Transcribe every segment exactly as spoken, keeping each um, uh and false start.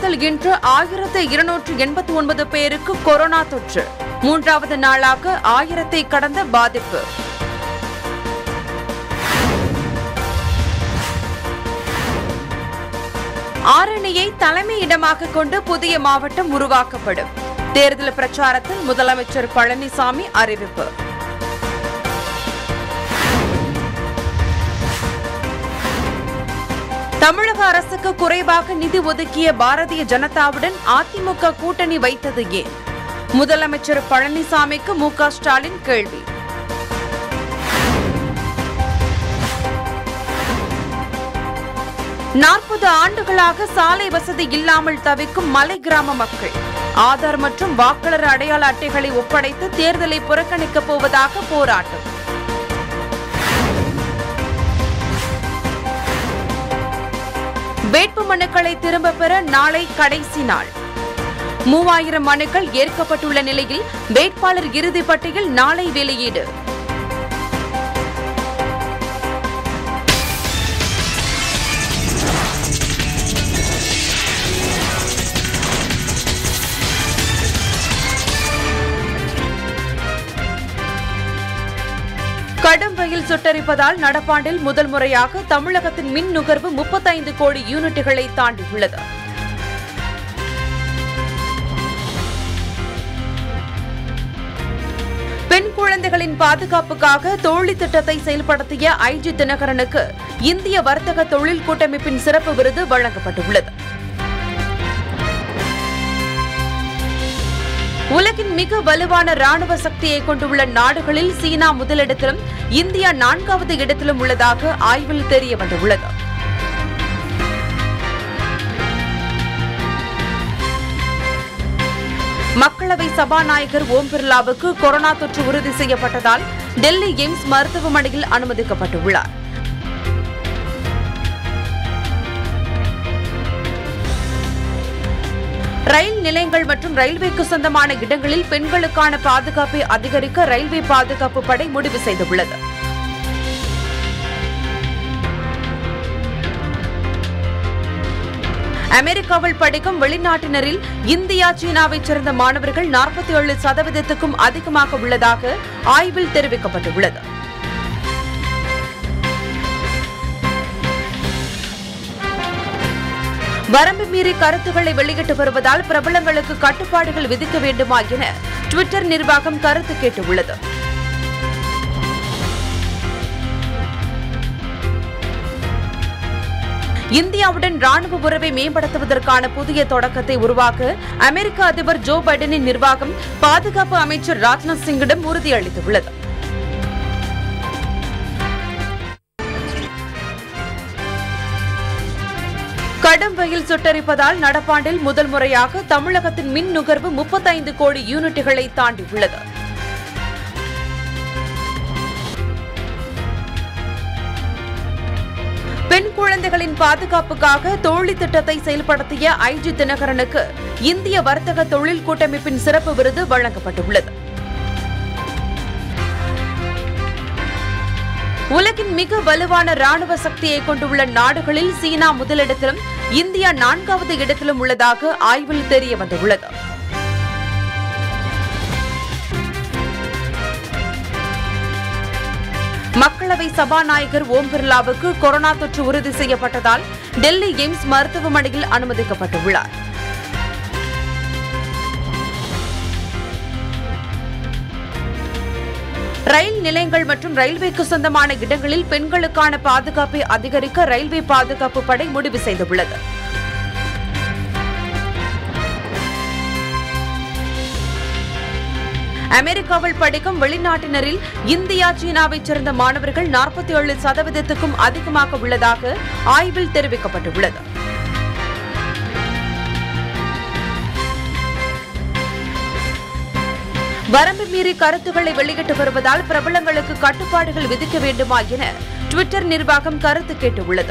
தமிழகத்தில் இன்று ஆயிரத்து இருநூற்று எண்பத்தி ஒன்பது பேருக்கு கொரோனா தொற்று. மூன்றாவது நாளாக ஆயிரத்தை கடந்த பாதிப்பு. ஆரணியை தலைமையிடமாக கொண்டு புதிய மாவட்டம் உருவாக்கப்படும். தேர்தல் பிரச்சாரத்தில் முதலமைச்சர் பழனிசாமி அறிவிப்பு. தமிழக அரசுக்கு குறைவாக நிதி ஒதுக்கிய பாரதிய ஜனதாவுடன் அதிமுக கூட்டணி வைத்தது ஏன்? முதலமைச்சர் பழனிசாமிக்கு மு க ஸ்டாலின் கேள்வி. நாற்பது ஆண்டுகளாக சாலை வசதி இல்லாமல் தவிக்கும் மலை கிராம மக்கள் ஆதார் மற்றும் வாக்காளர் அடையாள அட்டைகளை ஒப்படைத்து தேர்தலை புறக்கணிக்கப் போவதாக போராட்டம். வேட்பு மனுக்களை திரும்பப் பெற நாளை கடைசி நாள். மூவாயிரம் மனுக்கள் ஏற்கப்பட்டுள்ள நிலையில் வேட்பாளர் இறுதிப் பட்டியல் நாளை வெளியீடு. கடும் வெயில் சுட்டரிப்பதால் நடப்பாண்டில் முதல் முறையாக தமிழகத்தின் மின் நுகர்வு முப்பத்தைந்து கோடி யூனிட்டுகளை தாண்டியுள்ளது. பெண் குழந்தைகளின் பாதுகாப்புக்காக தோழி திட்டத்தை செயல்படுத்திய ஐ ஜி தினகரனுக்கு இந்திய வர்த்தக தொழில் கூட்டமைப்பின் சிறப்பு விருது வழங்கப்பட்டுள்ளது. உலகின் மிக வலுவான ராணுவ சக்தியை கொண்டுள்ள நாடுகளில் சீனா முதலிடத்திலும் இந்தியா நான்காவது இடத்திலும் உள்ளதாக ஆய்வில் தெரியவந்துள்ளது. மக்களவை சபாநாயகர் ஓம் பிர்லாவுக்கு கொரோனா தொற்று உறுதி செய்யப்பட்டதால் டெல்லி எய்ம்ஸ் மருத்துவமனையில் அனுமதிக்கப்பட்டுள்ளார். ரயில் நிலையங்கள் மற்றும் ரயில்வேக்கு சொந்தமான இடங்களில் பெண்களுக்கான பாதுகாப்பை அதிகரிக்க ரயில்வே பாதுகாப்பு படை முடிவு செய்துள்ளது. அமெரிக்காவில் படிக்கும் வெளிநாட்டினரில் இந்தியா சீனாவைச் சேர்ந்த மாணவர்கள் நாற்பத்தி ஏழு சதவீதத்துக்கும் அதிகமாக உள்ளதாக ஆய்வில் தெரிவிக்கப்பட்டுள்ளது. வரம்பு மீறி கருத்துக்களை வெளியிட்டு வருவதால் பிரபலங்களுக்கு கட்டுப்பாடுகள் விதிக்க வேண்டுமா என ட்விட்டர் நிர்வாகம் கருத்து கேட்டுள்ளது. இந்தியாவுடன் ராணுவ உறவை மேம்படுத்துவதற்கான புதிய தொடக்கத்தை உருவாக்க அமெரிக்க அதிபர் ஜோ பைடனின் நிர்வாகம் பாதுகாப்பு அமைச்சர் ராஜ்நாத் சிங்கிடம் உறுதியளித்துள்ளது. கடும் வெயில் சுட்டரிப்பதால் நடப்பாண்டில் முதல் முறையாக தமிழகத்தின் மின் நுகர்வு முப்பத்தைந்து கோடி யூனிட்டுகளை தாண்டியுள்ளது. பெண் குழந்தைகளின் பாதுகாப்புக்காக தோழி திட்டத்தை செயல்படுத்திய ஐ ஜி தினகரனுக்கு இந்திய வர்த்தக தொழில் கூட்டமைப்பின் சிறப்பு விருது வழங்கப்பட்டுள்ளது. உலகின் மிக வலுவான ராணுவ சக்தியை கொண்டுள்ள நாடுகளில் சீனா முதலிடத்திலும் இந்தியா நான்காவது இடத்திலும் உள்ளதாக ஆய்வில் தெரியவந்துள்ளது. மக்களவை சபாநாயகர் ஓம் பிர்லாவுக்கு கொரோனா தொற்று உறுதி செய்யப்பட்டதால் டெல்லி எய்ம்ஸ் மருத்துவமனையில் அனுமதிக்கப்பட்டுள்ளார். ரயில் நிலையங்கள் மற்றும் ரயில்வேக்கு சொந்தமான இடங்களில் பெண்களுக்கான பாதுகாப்பை அதிகரிக்க ரயில்வே பாதுகாப்பு படை முடிவு செய்துள்ளது. அமெரிக்காவில் படிக்கும் வெளிநாட்டினரில் இந்தியா சீனாவைச் சேர்ந்த மாணவர்கள் நாற்பத்தி ஏழு சதவீதத்துக்கும் அதிகமாக உள்ளதாக ஆய்வில் தெரிவிக்கப்பட்டுள்ளது. வரம்பு மீறி கருத்துக்களை வெளியிட்டு வருவதால் பிரபலங்களுக்கு கட்டுப்பாடுகள் விதிக்க வேண்டுமா என ட்விட்டர் நிர்வாகம் கருத்து கேட்டுள்ளது.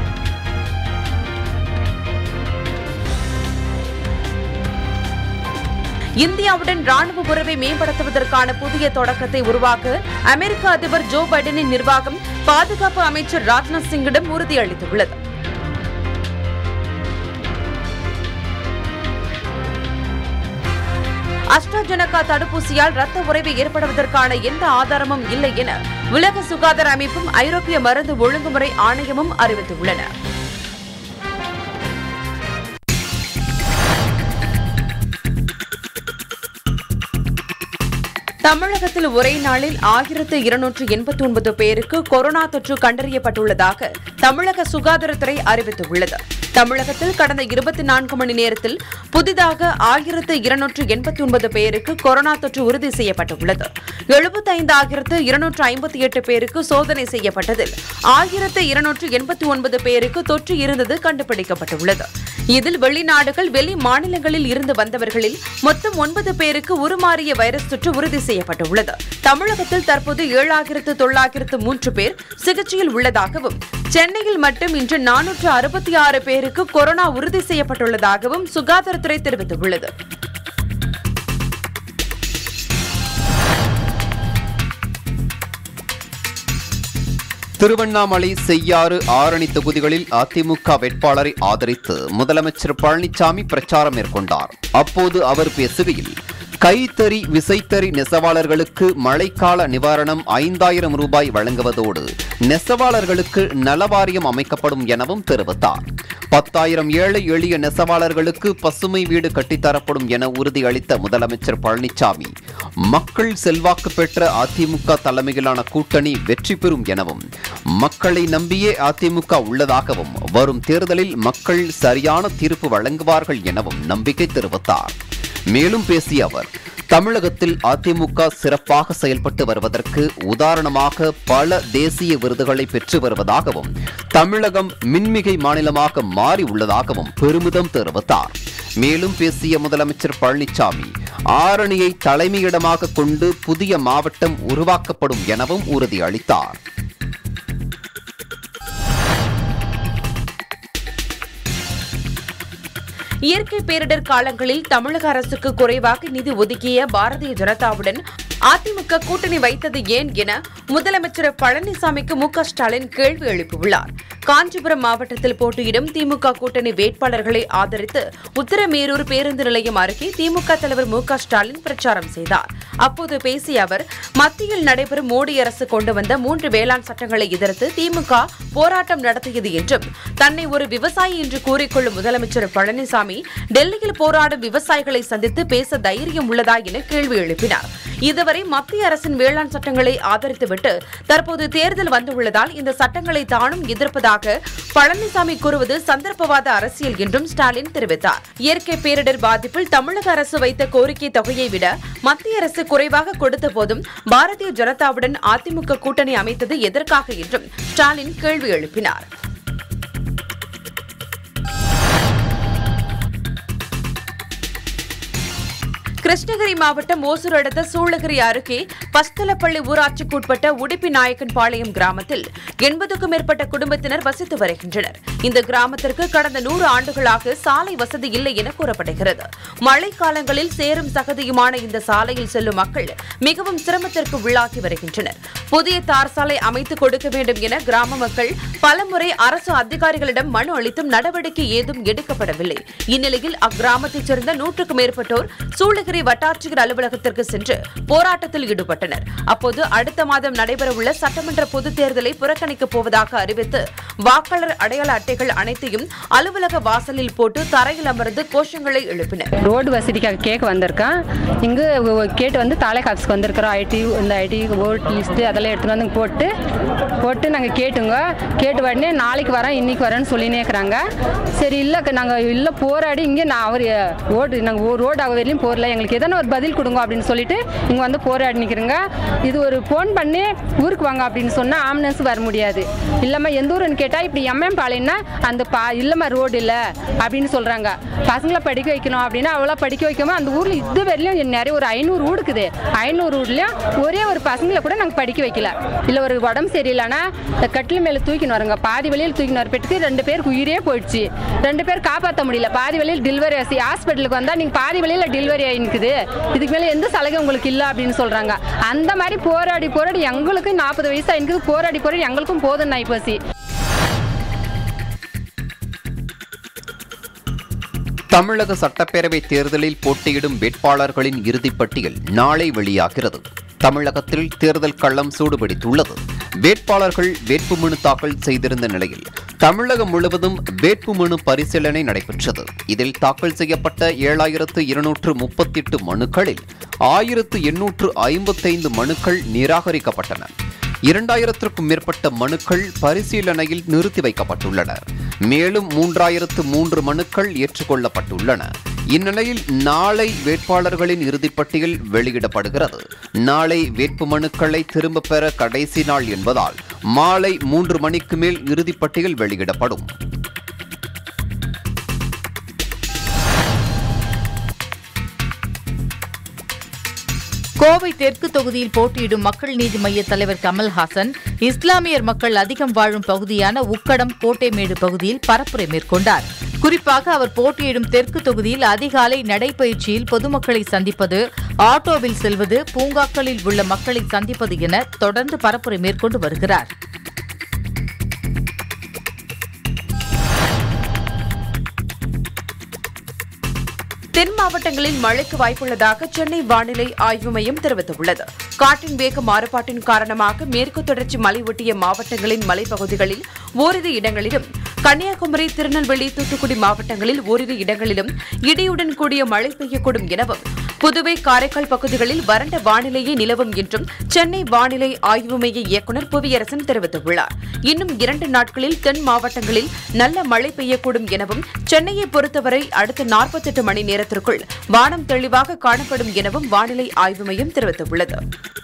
இந்தியாவுடன் ராணுவ உறவை மேம்படுத்துவதற்கான புதிய தொடக்கத்தை உருவாக்க அமெரிக்க அதிபர் ஜோ பைடனின் நிர்வாகம் பாதுகாப்பு அமைச்சர் ராஜ்நாத் சிங்கிடம் உறுதியளித்துள்ளது. அஸ்ட்ராஜெனகா தடுப்பூசியால் ரத்த உறைவு ஏற்படுவதற்கான எந்த ஆதாரமும் இல்லை என உலக சுகாதார அமைப்பும் ஐரோப்பிய மருந்து ஒழுங்குமுறை ஆணையமும் அறிவித்துள்ளன. தமிழகத்தில் ஒரே நாளில் ஆயிரத்து இருநூற்று எண்பத்தி ஒன்பது பேருக்கு கொரோனா தொற்று கண்டறியப்பட்டுள்ளதாக தமிழக சுகாதாரத்துறை அறிவித்துள்ளது. தமிழகத்தில் கடந்த இருபத்தி நான்கு மணி நேரத்தில் புதிதாக ஆயிரத்து இருநூற்று எண்பத்தி ஒன்பது பேருக்கு கொரோனா தொற்று உறுதி செய்யப்பட்டுள்ளது. எழுபத்தைந்தாயிரத்து இருநூற்று ஐம்பத்தி எட்டு பேருக்கு சோதனை செய்யப்பட்டதில் ஆயிரத்து இருநூற்று எண்பத்தி ஒன்பது பேருக்கு தொற்று இருந்தது கண்டுபிடிக்கப்பட்டுள்ளது. இதில் வெளிநாடுகள் வெளி மாநிலங்களில் இருந்து வந்தவர்களில் மொத்தம் ஒன்பது பேருக்கு உருமாறிய வைரஸ் தொற்று உறுதி செய்யப்பட்டுள்ளது. தமிழகத்தில் தற்போது ஏழாயிரத்து தொள்ளாயிரத்து மூன்று பேர் சிகிச்சையில் உள்ளதாகவும் சென்னையில் மட்டும் இன்று நானூற்று அறுபத்தி ஆறு பேருக்கு கொரோனா உறுதி செய்யப்பட்டுள்ளதாகவும் சுகாதாரத்துறை தெரிவித்துள்ளது. திருவண்ணாமலை, செய்யாறு, ஆரணி தொகுதிகளில் அதிமுக வேட்பாளரை ஆதரித்து முதலமைச்சர் பழனிசாமி பிரச்சாரம் மேற்கொண்டார். அப்போது அவர் பேசுகையில், கைத்தறி, விசைத்தறி நெசவாளர்களுக்கு மழைக்கால நிவாரணம் ஐந்தாயிரம் ரூபாய் வழங்குவதோடு நெசவாளர்களுக்கு நலவாரியம் அமைக்கப்படும் எனவும் தெரிவித்தார். பத்தாயிரம் ஏழை எளிய நெசவாளர்களுக்கு பசுமை வீடு கட்டித்தரப்படும் என உறுதியளித்த முதலமைச்சர் பழனிசாமி, மக்கள் செல்வாக்கு பெற்ற அதிமுக தலைமையிலான கூட்டணி வெற்றி பெறும் எனவும், மக்களை நம்பியே அதிமுக உள்ளதாகவும், வரும் தேர்தலில் மக்கள் சரியான தீர்ப்பு வழங்குவார்கள் எனவும் நம்பிக்கை தெரிவித்தார். மேலும் பேசிய அவர், தமிழகத்தில் அதிமுக சிறப்பாக செயல்பட்டு வருவதற்கு உதாரணமாக பல தேசிய விருதுகளை பெற்று வருவதாகவும், தமிழகம் மின்மிகை மாநிலமாக மாறி உள்ளதாகவும் பெருமிதம் தெரிவித்தார். மேலும் பேசிய முதலமைச்சர் பழனிசாமி, ஆரணியை தலைமையிடமாக கொண்டு புதிய மாவட்டம் உருவாக்கப்படும் எனவும் உறுதியளித்தார். இயற்கை பேரிடர் காலங்களில் தமிழக அரசுக்கு குறைவாக நிதி ஒதுக்கிய பாரதிய ஜனதாவுடன் அதிமுக கூட்டணி வைத்தது ஏன் என முதலமைச்சர் பழனிசாமிக்கு மு க ஸ்டாலின் கேள்வி எழுப்பியுள்ளார். காஞ்சிபுரம் மாவட்டத்தில் போட்டியிடும் திமுக கூட்டணி வேட்பாளர்களை ஆதரித்து உத்தரமேரூர் பேருந்து நிலையம் அருகே திமுக தலைவர் மு க ஸ்டாலின் பிரச்சாரம் செய்தார். அப்போது பேசிய அவர், மத்தியில் நடைபெறும் மோடி அரசு கொண்டு வந்த மூன்று வேளாண் சட்டங்களை எதிர்த்து திமுக போராட்டம் நடத்தியது என்றும், தன்னை ஒரு விவசாயி என்று கூறிக்கொள்ளும் முதலமைச்சர் பழனிசாமி டெல்லியில் போராடும் விவசாயிகளை சந்தித்து பேச தைரியம் உள்ளதா என கேள்வி எழுப்பினார். இதுவரை மத்திய அரசின் வேளாண் சட்டங்களை ஆதரித்துவிட்டு தற்போது தேர்தல் வந்துள்ளதால் இந்த சட்டங்களை தானும் எதிர்ப்பதாக பழனிசாமி கூறுவது சந்தர்ப்பவாத அரசியல் என்றும் ஸ்டாலின் தெரிவித்தார். இயற்கை பேரிடர் பாதிப்பில் தமிழக அரசு வைத்த கோரிக்கை தொகையை விட மத்திய அரசு குறைவாக கொடுத்த போதும் பாரதிய ஜனதாவுடன் அதிமுக கூட்டணி அமைத்தது எதற்காக என்றும் ஸ்டாலின் கேள்வி எழுப்பினார். கிருஷ்ணகிரி மாவட்டம் ஓசூர் அடுத்த சூளகிரி அருகே பஸ்தலப்பள்ளி ஊராட்சிக்குட்பட்ட உடுப்பி நாயக்கன்பாளையம் கிராமத்தில் எண்பதுக்கும் மேற்பட்ட குடும்பத்தினர் வசித்து வருகின்றனர். இந்த கிராமத்திற்கு கடந்த நூறு ஆண்டுகளாக சாலை வசதி இல்லை என கூறப்படுகிறது. மழை காலங்களில் சேரும் சகதியுமான இந்த சாலையில் செல்லும் மக்கள் மிகவும் சிரமத்திற்கு உள்ளாகி வருகின்றனர். புதிய தார் சாலை அமைத்துக் கொடுக்க வேண்டும் என கிராம மக்கள் பலமுறை அரசு அதிகாரிகளிடம் மனு அளித்தும் நடவடிக்கை ஏதும் எடுக்கப்படவில்லை. இந்நிலையில் அக்கிராமத்தைச் சேர்ந்த நூற்றுக்கும் மேற்பட்டோர் சூளகிரி வட்டாட்சியர் அலுவலகத்திற்கு சென்று போராட்டத்தில் ஈடுபட்டனர். அப்போது அடுத்த மாதம் நடைபெறவுள்ள சட்டமன்ற பொதுத் தேர்தலை புறக்கணிக்கப் போவதாக அறிவித்து வாக்காளர் அடையாள அட்டைகள் அனைத்தையும் அலுவலக வாசலில் போட்டு தரையில் அமர்ந்து கோஷங்களை எழுப்பினர். ரோடு வசதிக்காக கேட்க வந்திருக்கேன். இங்கு கேட்டு வந்து தாலுகா ஆஃபீஸ்க்கு வந்திருக்கிறோம். ஐடி இந்த ஐடி ஓட் லிஸ்ட்டு அதெல்லாம் எடுத்துகிட்டு வந்து போட்டு போட்டு நாங்கள் கேட்டுங்க. கேட்டு உடனே நாளைக்கு வரேன் இன்னைக்கு வரேன்னு சொல்லினே இருக்கிறாங்க. சரி இல்லை நாங்கள் இல்லை போராடி இங்கே நான் அவர் ஓடு நாங்கள் ரோடு ஆக வரையிலும் போடல, எங்களுக்கு எதனா ஒரு பதில் கொடுங்க அப்படின்னு சொல்லிட்டு இங்கே வந்து போராடி நிற்கிறேங்க. இது ஒரு ஃபோன் பண்ணி ஊருக்கு வாங்க அப்படின்னு சொன்னால் ஆம்புலன்ஸ் வர முடியாது. இல்லைம்மா எந்த ஊருன்னு கேட்டால் இப்படி எம்எம் பாளையம்னா அந்த பா இல்லைம்மா ரோடு இல்லை அப்படின்னு சொல்கிறாங்க. பசங்களை படிக்க வைக்கணும் அப்படின்னா அவ்வளோ படிக்க வைக்காம அந்த ஊரில் இது வரையிலும் நிறைய ஒரு ஐநூறு வீடு இருக்குது. ஐநூறு வீட்லையும் ஒரே ஒரு பசங்களை கூட நாங்கள் படிக்க வைக்கல. இல்லை ஒரு உடம்பு சரியில்லைன்னா இந்த கட்டில் மேலே தூக்கின்னு வருங்க. பாதி வழியில் தூக்கின்னு வரப்பட்டுக்கு ரெண்டு பேருக்கு உயிரே போயிடுச்சு. ரெண்டு பேர் காப்பாற்ற முடியல. பாதி வழியில் டெலிவரி ஆசி ஹாஸ்பிட்டலுக்கு வந்தால் நீங்கள் பாதி வழியில் டெலிவரி ஆகிக்குது, இதுக்கு மேலே எந்த சலுகை உங்களுக்கு இல்லை அப்படின்னு சொல்கிறாங்க. அந்த மாதிரி போராடி போராடி எங்களுக்கு நாற்பது வயசு ஆகிக்குது. போராடி போராடி எங்களுக்கும் போதுன்னு ஆகிப்போச்சு. தமிழக சட்டப்பேரவை தேர்தலில் போட்டியிடும் வேட்பாளர்களின் இறுதிப்பட்டியல் நாளை வெளியாகிறது. தமிழகத்தில் தேர்தல் களம் சூடுபிடித்துள்ளது. வேட்பாளர்கள் வேட்புமனு தாக்கல் செய்திருந்த நிலையில் தமிழகம் முழுவதும் வேட்புமனு பரிசீலனை நடைபெற்றது. இதில் தாக்கல் செய்யப்பட்ட ஏழாயிரத்து இருநூற்று முப்பத்தி எட்டு மனுக்களில் ஆயிரத்து எண்ணூற்று ஐம்பத்தைந்து மனுக்கள் நிராகரிக்கப்பட்டன. இரண்டாயிரத்திற்கும் மேற்பட்ட மனுக்கள் பரிசீலனையில் நிறுத்தி வைக்கப்பட்டுள்ளன. மேலும் மூன்றாயிரத்து மூன்று மனுக்கள் ஏற்றுக்கொள்ளப்பட்டுள்ளன. இந்நிலையில் நாளை வேட்பாளர்களின் இறுதிப்பட்டியல் வெளியிடப்படுகிறது. நாளை வேட்பு மனுக்களை திரும்பப் பெற கடைசி நாள் என்பதால் மாலை மூன்று மணிக்கு மேல் இறுதிப்பட்டியல் வெளியிடப்படும். கோவை தெற்கு தொகுதியில் போட்டியிடும் மக்கள் நீதி மய்ய தலைவர் கமல்ஹாசன் இஸ்லாமியர் மக்கள் அதிகம் வாழும் பகுதியான உக்கடம் கோட்டைமேடு பகுதியில் பரப்புரை மேற்கொண்டார். குறிப்பாக அவர் போட்டியிடும் தெற்கு தொகுதியில் அதிகாலை நடைபயிற்சியில் பொதுமக்களை சந்திப்பது, ஆட்டோவில் செல்வது, பூங்காக்களில் உள்ள மக்களை சந்திப்பது என தொடர்ந்து பரப்புரை மேற்கொண்டு வருகிறார். தென் மாவட்டங்களில் மழைக்கு வாய்ப்புள்ளதாக சென்னை வானிலை ஆய்வு மையம் தெரிவித்துள்ளது. காற்றின் வேக மாறுபாட்டின் காரணமாக மேற்கு தொடர்ச்சி மலை ஒட்டிய மாவட்டங்களின் மலைப்பகுதிகளில் ஓரிரு இடங்களிலும், கன்னியாகுமரி, திருநெல்வேலி, தூத்துக்குடி மாவட்டங்களில் ஓரிரு இடங்களிலும் இடியுடன் கூடிய மழை பெய்யக்கூடும் எனவும், புதுவை, காரைக்கால் பகுதிகளில் வறண்ட வானிலையே நிலவும் என்றும் சென்னை வானிலை ஆய்வு மைய இயக்குநர் புவியரசன் தெரிவித்துள்ளார். இன்னும் இரண்டு நாட்களில் தென் மாவட்டங்களில் நல்ல மழை பெய்யக்கூடும் எனவும், சென்னையை பொறுத்தவரை அடுத்த நாற்பத்தி எட்டு மணி நேரத்திற்குள் வானம் தெளிவாக காணப்படும் எனவும் வானிலை ஆய்வு மையம் தெரிவித்துள்ளது.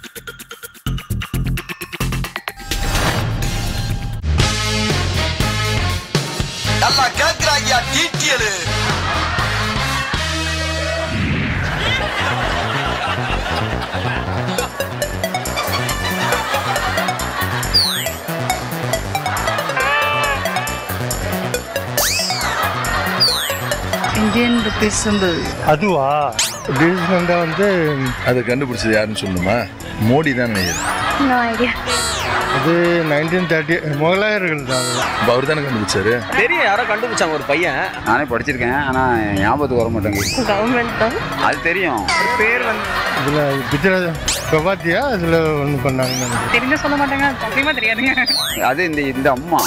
இந்தியன் ருபீஸ் சிம்பிள் அதுவா? டிவிஷன் வந்து அதை கண்டுபிடிச்சது யாருன்னு சொல்லுமா? மோடி தான் நினைக்கிறேன். No idea. அது நைன்டீன் தேர்ட்டி முகலாயர்கள் தான். அவர் தானே கண்டுபிடிச்சாரு. தெரியும், யாரோ கண்டுபிடிச்சாங்க ஒரு பையன். நானே படிச்சிருக்கேன், ஆனால் ஞாபகத்துக்கு வர மாட்டேங்குது. கவர்மெண்ட் தான் அது தெரியும். பேர் வந்து இதில் குஜராத் பிரபாத்தியா அதில் ஒன்று பண்ணாங்க. தெரிஞ்ச சொல்ல மாட்டாங்க, சத்தியமா தெரியாதுங்க. அது இந்த இந்த அம்மா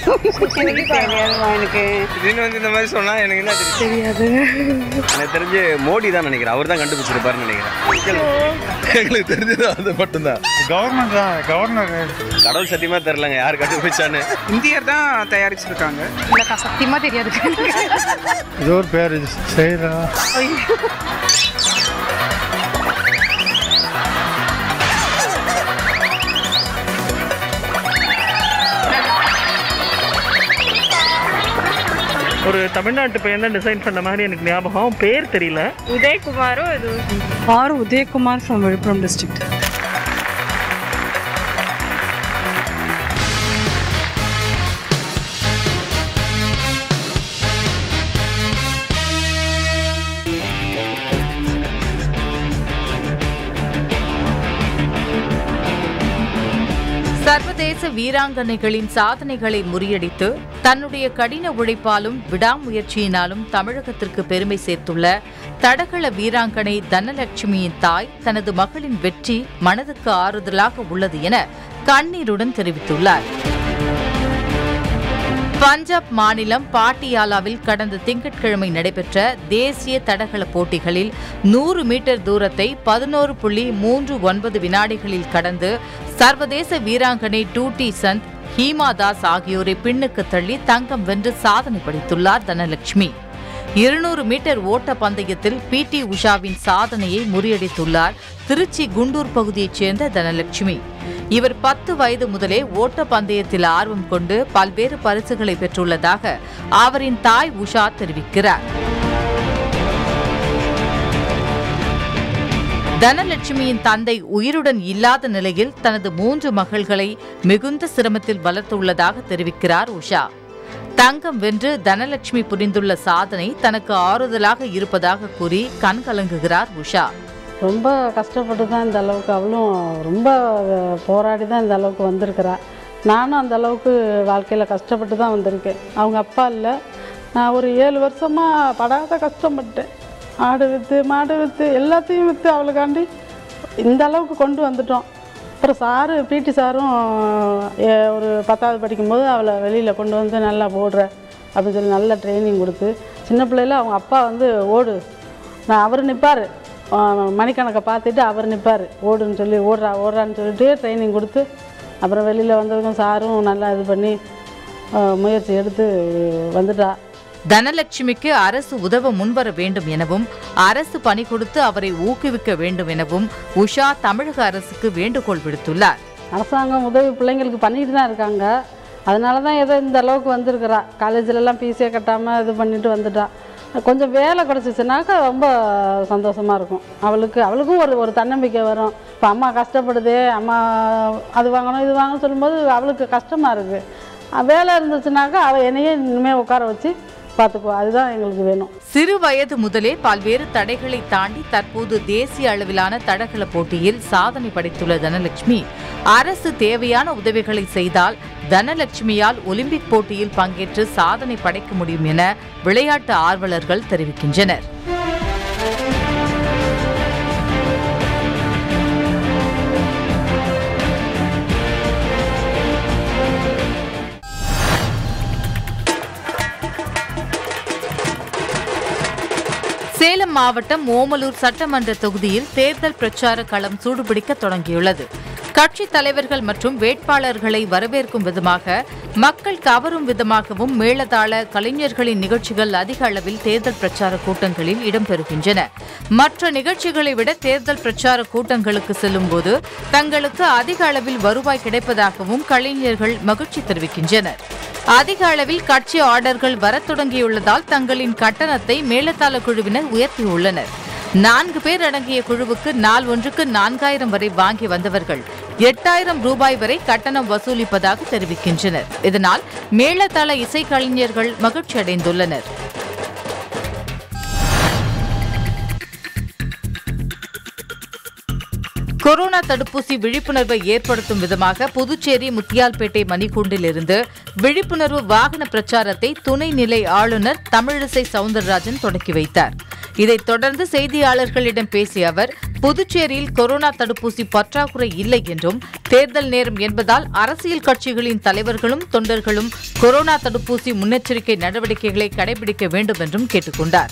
எனக்கு இதுன்னு வந்து இந்த மாதிரி சொன்னா எனக்கு என்ன தெரியாது. எனக்கு தெரிஞ்சு மோடி தான் நினைக்கிறேன். அவர் தான் கண்டுபிடிச்சிருப்பாருன்னு நினைக்கிறேன். எங்களுக்கு தெரிஞ்சது அது மட்டும்தான். கவர்மெண்ட் தான், கவர்னர். கடவுள் சத்தியமா தெரியலங்க யார் கண்டுபிடிச்சான்னு. இந்தியர் தான் தயாரிச்சிருக்காங்க. இல்லக்கா, சத்தியமா தெரியாது. ஏதோ ஒரு பேர் செய்யறா. ஒரு தமிழ்நாட்டு பையன் தான் டிசைன் பண்ண மாதிரி எனக்கு ஞாபகம், பேர் தெரியல. உதயகுமாரோ இது R Udayakumar from Viluppuram district. சர்வதேச வீராங்கனைகளின் சாதனைகளை முறியடித்து தன்னுடைய கடின உழைப்பாலும் விடாமுயற்சியினாலும் தமிழகத்திற்கு பெருமை சேர்த்துள்ள தடகள வீராங்கனை தனலட்சுமியின் தாய் தனது மகளின் வெற்றி மனதுக்கு ஆறுதலாக உள்ளது என கண்ணீருடன் தெரிவித்துள்ளார். பஞ்சாப் மாநிலம் பாட்டியாலாவில் கடந்த திங்கட்கிழமை நடைபெற்ற தேசிய தடகள போட்டிகளில் நூறு மீட்டர் தூரத்தை பதினோரு புள்ளி மூன்று ஒன்பது வினாடிகளில் கடந்து சர்வதேச வீராங்கனை டூட்டி சந்த், ஹீமா தாஸ் ஆகியோரை பின்னுக்கு தள்ளி தங்கம் வென்று சாதனை படைத்துள்ளார் தனலட்சுமி. இருநூறு மீட்டர் ஓட்ட பந்தயத்தில் பி டி உஷாவின் சாதனையை முறியடித்துள்ளார் திருச்சி குண்டூர் பகுதியைச் சேர்ந்த தனலட்சுமி. இவர் பத்து வயது முதலே ஓட்ட பந்தயத்தில் ஆர்வம் கொண்டு பல்வேறு பரிசுகளை பெற்றுள்ளதாக அவரின் தாய் உஷா தெரிவிக்கிறார். தனலட்சுமியின் தந்தை உயிருடன் இல்லாத நிலையில் தனது மூன்று மகள்களை மிகுந்த சிரமத்தில் வளர்த்துள்ளதாக தெரிவிக்கிறார் உஷா. தங்கம் வென்று தனலட்சுமி புரிந்துள்ள சாதனை தனக்கு ஆறுதலாக இருப்பதாக கூறி கண்கலங்குகிறார் உஷா. ரொம்ப கஷ்டப்பட்டு தான் இந்த அளவுக்கு, அவளும் ரொம்ப போராடி தான் இந்த அளவுக்கு வந்திருக்கிறா. நானும் அந்த அளவுக்கு வாழ்க்கையில் கஷ்டப்பட்டு தான் வந்திருக்கேன். அவங்க அப்பா இல்லை, நான் ஒரு ஏழு வருஷமாக படாத கஷ்டப்பட்டேன். ஆடு விற்று மாடு விற்று எல்லாத்தையும் விற்று அவளுக்காண்டி இந்த அளவுக்கு கொண்டு வந்துட்டோம். அப்புறம் சாரு பிடி சாரும் ஒரு பத்தாவது படிக்கும்போது அவளை வெளியில் கொண்டு வந்து நல்லா போடுற அப்படின்னு சொல்லி நல்லா ட்ரைனிங் கொடுத்து, சின்ன பிள்ளையில அவங்க அப்பா வந்து ஓடு நான் அவர் நிற்பார், மணிக்கணக்கை பார்த்துட்டு அவர் நிற்பார், ஓடுன்னு சொல்லி ஓடுறா ஓடுறான்னு சொல்லிட்டு ட்ரைனிங் கொடுத்து அப்புறம் வெளியில் வந்ததுக்கும் சாரும் நல்லா இது பண்ணி முயற்சி எடுத்து வந்துட்டா. தனலட்சுமிக்கு அரசு உதவ முன்வர வேண்டும் எனவும் அரசு பணி கொடுத்து அவரை ஊக்குவிக்க வேண்டும் எனவும் உஷா தமிழக அரசுக்கு வேண்டுகோள் விடுத்துள்ளார். அரசாங்கம் உதவி பிள்ளைங்களுக்கு பண்ணிட்டு தான் இருக்காங்க. அதனால தான் ஏதோ இந்த அளவுக்கு வந்திருக்கிறா. காலேஜிலலாம் ஃபீஸே கட்டாமல் இது பண்ணிட்டு வந்துட்டா. கொஞ்சம் வேலை கிடச்சிச்சுனாக்கா ரொம்ப சந்தோஷமாக இருக்கும் அவளுக்கு. அவளுக்கும் ஒரு ஒரு தன்னம்பிக்கை வரும். இப்போ அம்மா கஷ்டப்படுதே, அம்மா அது வாங்கணும் இது வாங்கணும் சொல்லும்போது அவளுக்கு கஷ்டமாக இருக்குது. வேலை இருந்துச்சுனாக்கா அவள் என்னையே இனிமேல் உட்கார வச்சு பார்த்துக்குவா. அதுதான் எங்களுக்கு வேணும். சிறு வயது முதலே பல்வேறு தடைகளை தாண்டி தற்போது தேசிய அளவிலான தடகள போட்டியில் சாதனை படைத்துள்ள தனலட்சுமி அரசு தேவையான உதவிகளை செய்தால் தனலட்சுமியால் ஒலிம்பிக் போட்டியில் பங்கேற்று சாதனை படைக்க முடியும் என விளையாட்டு ஆர்வலர்கள் தெரிவிக்கின்றனர். சேலம் மாவட்டம் ஓமலூர் சட்டமன்ற தொகுதியில் தேர்தல் பிரச்சார களம் சூடுபிடிக்க தொடங்கியுள்ளது. கட்சித் தலைவர்கள் மற்றும் வேட்பாளர்களை வரவேற்கும் விதமாக, மக்கள் கவரும் விதமாகவும் மேளதாள கலைஞர்களின் நிகழ்ச்சிகள் அதிக அளவில் தேர்தல் பிரச்சார கூட்டங்களில் இடம்பெறுகின்றன. மற்ற நிகழ்ச்சிகளை விட தேர்தல் பிரச்சார கூட்டங்களுக்கு செல்லும்போது தங்களுக்கு அதிக அளவில் வருவாய் கிடைப்பதாகவும் கலைஞர்கள் மகிழ்ச்சி தெரிவிக்கின்றனர். அதிக அளவில் கட்சி ஆர்டர்கள் வரத் தொடங்கியுள்ளதால் தங்களின் கட்டணத்தை மேளதாள குழுவினர் உயர்த்தியுள்ளனர். நான்கு பேர் அடங்கிய குழுவுக்கு நாள் ஒன்றுக்கு நான்காயிரம் வரை வாங்கி வந்தவர்கள் எட்டாயிரம் ரூபாய் வரை கட்டணம் வசூலிப்பதாக தெரிவிக்கின்றனர். இதனால் மேளதாள இசைக்கலைஞர்கள் மகிழ்ச்சி அடைந்துள்ளனர். கொரோனா தடுப்பூசி விழிப்புணர்வை ஏற்படுத்தும் விதமாக புதுச்சேரி முத்தியால்பேட்டை மணிக்கூண்டிலிருந்து விழிப்புணர்வு வாகன பிரச்சாரத்தை துணைநிலை ஆளுநர் தமிழிசை சவுந்தரராஜன் தொடக்கி வைத்தார். இதைத் தொடர்ந்து செய்தியாளர்களிடம் பேசிய அவர், புதுச்சேரியில் கொரோனா தடுப்பூசி பற்றாக்குறை இல்லை என்றும், தேர்தல் நேரம் என்பதால் அரசியல் கட்சிகளின் தலைவர்களும் தொண்டர்களும் கொரோனா தடுப்பூசி முன்னெச்சரிக்கை நடவடிக்கைகளை கடைபிடிக்க வேண்டும் என்றும் கேட்டுக் கொண்டார்.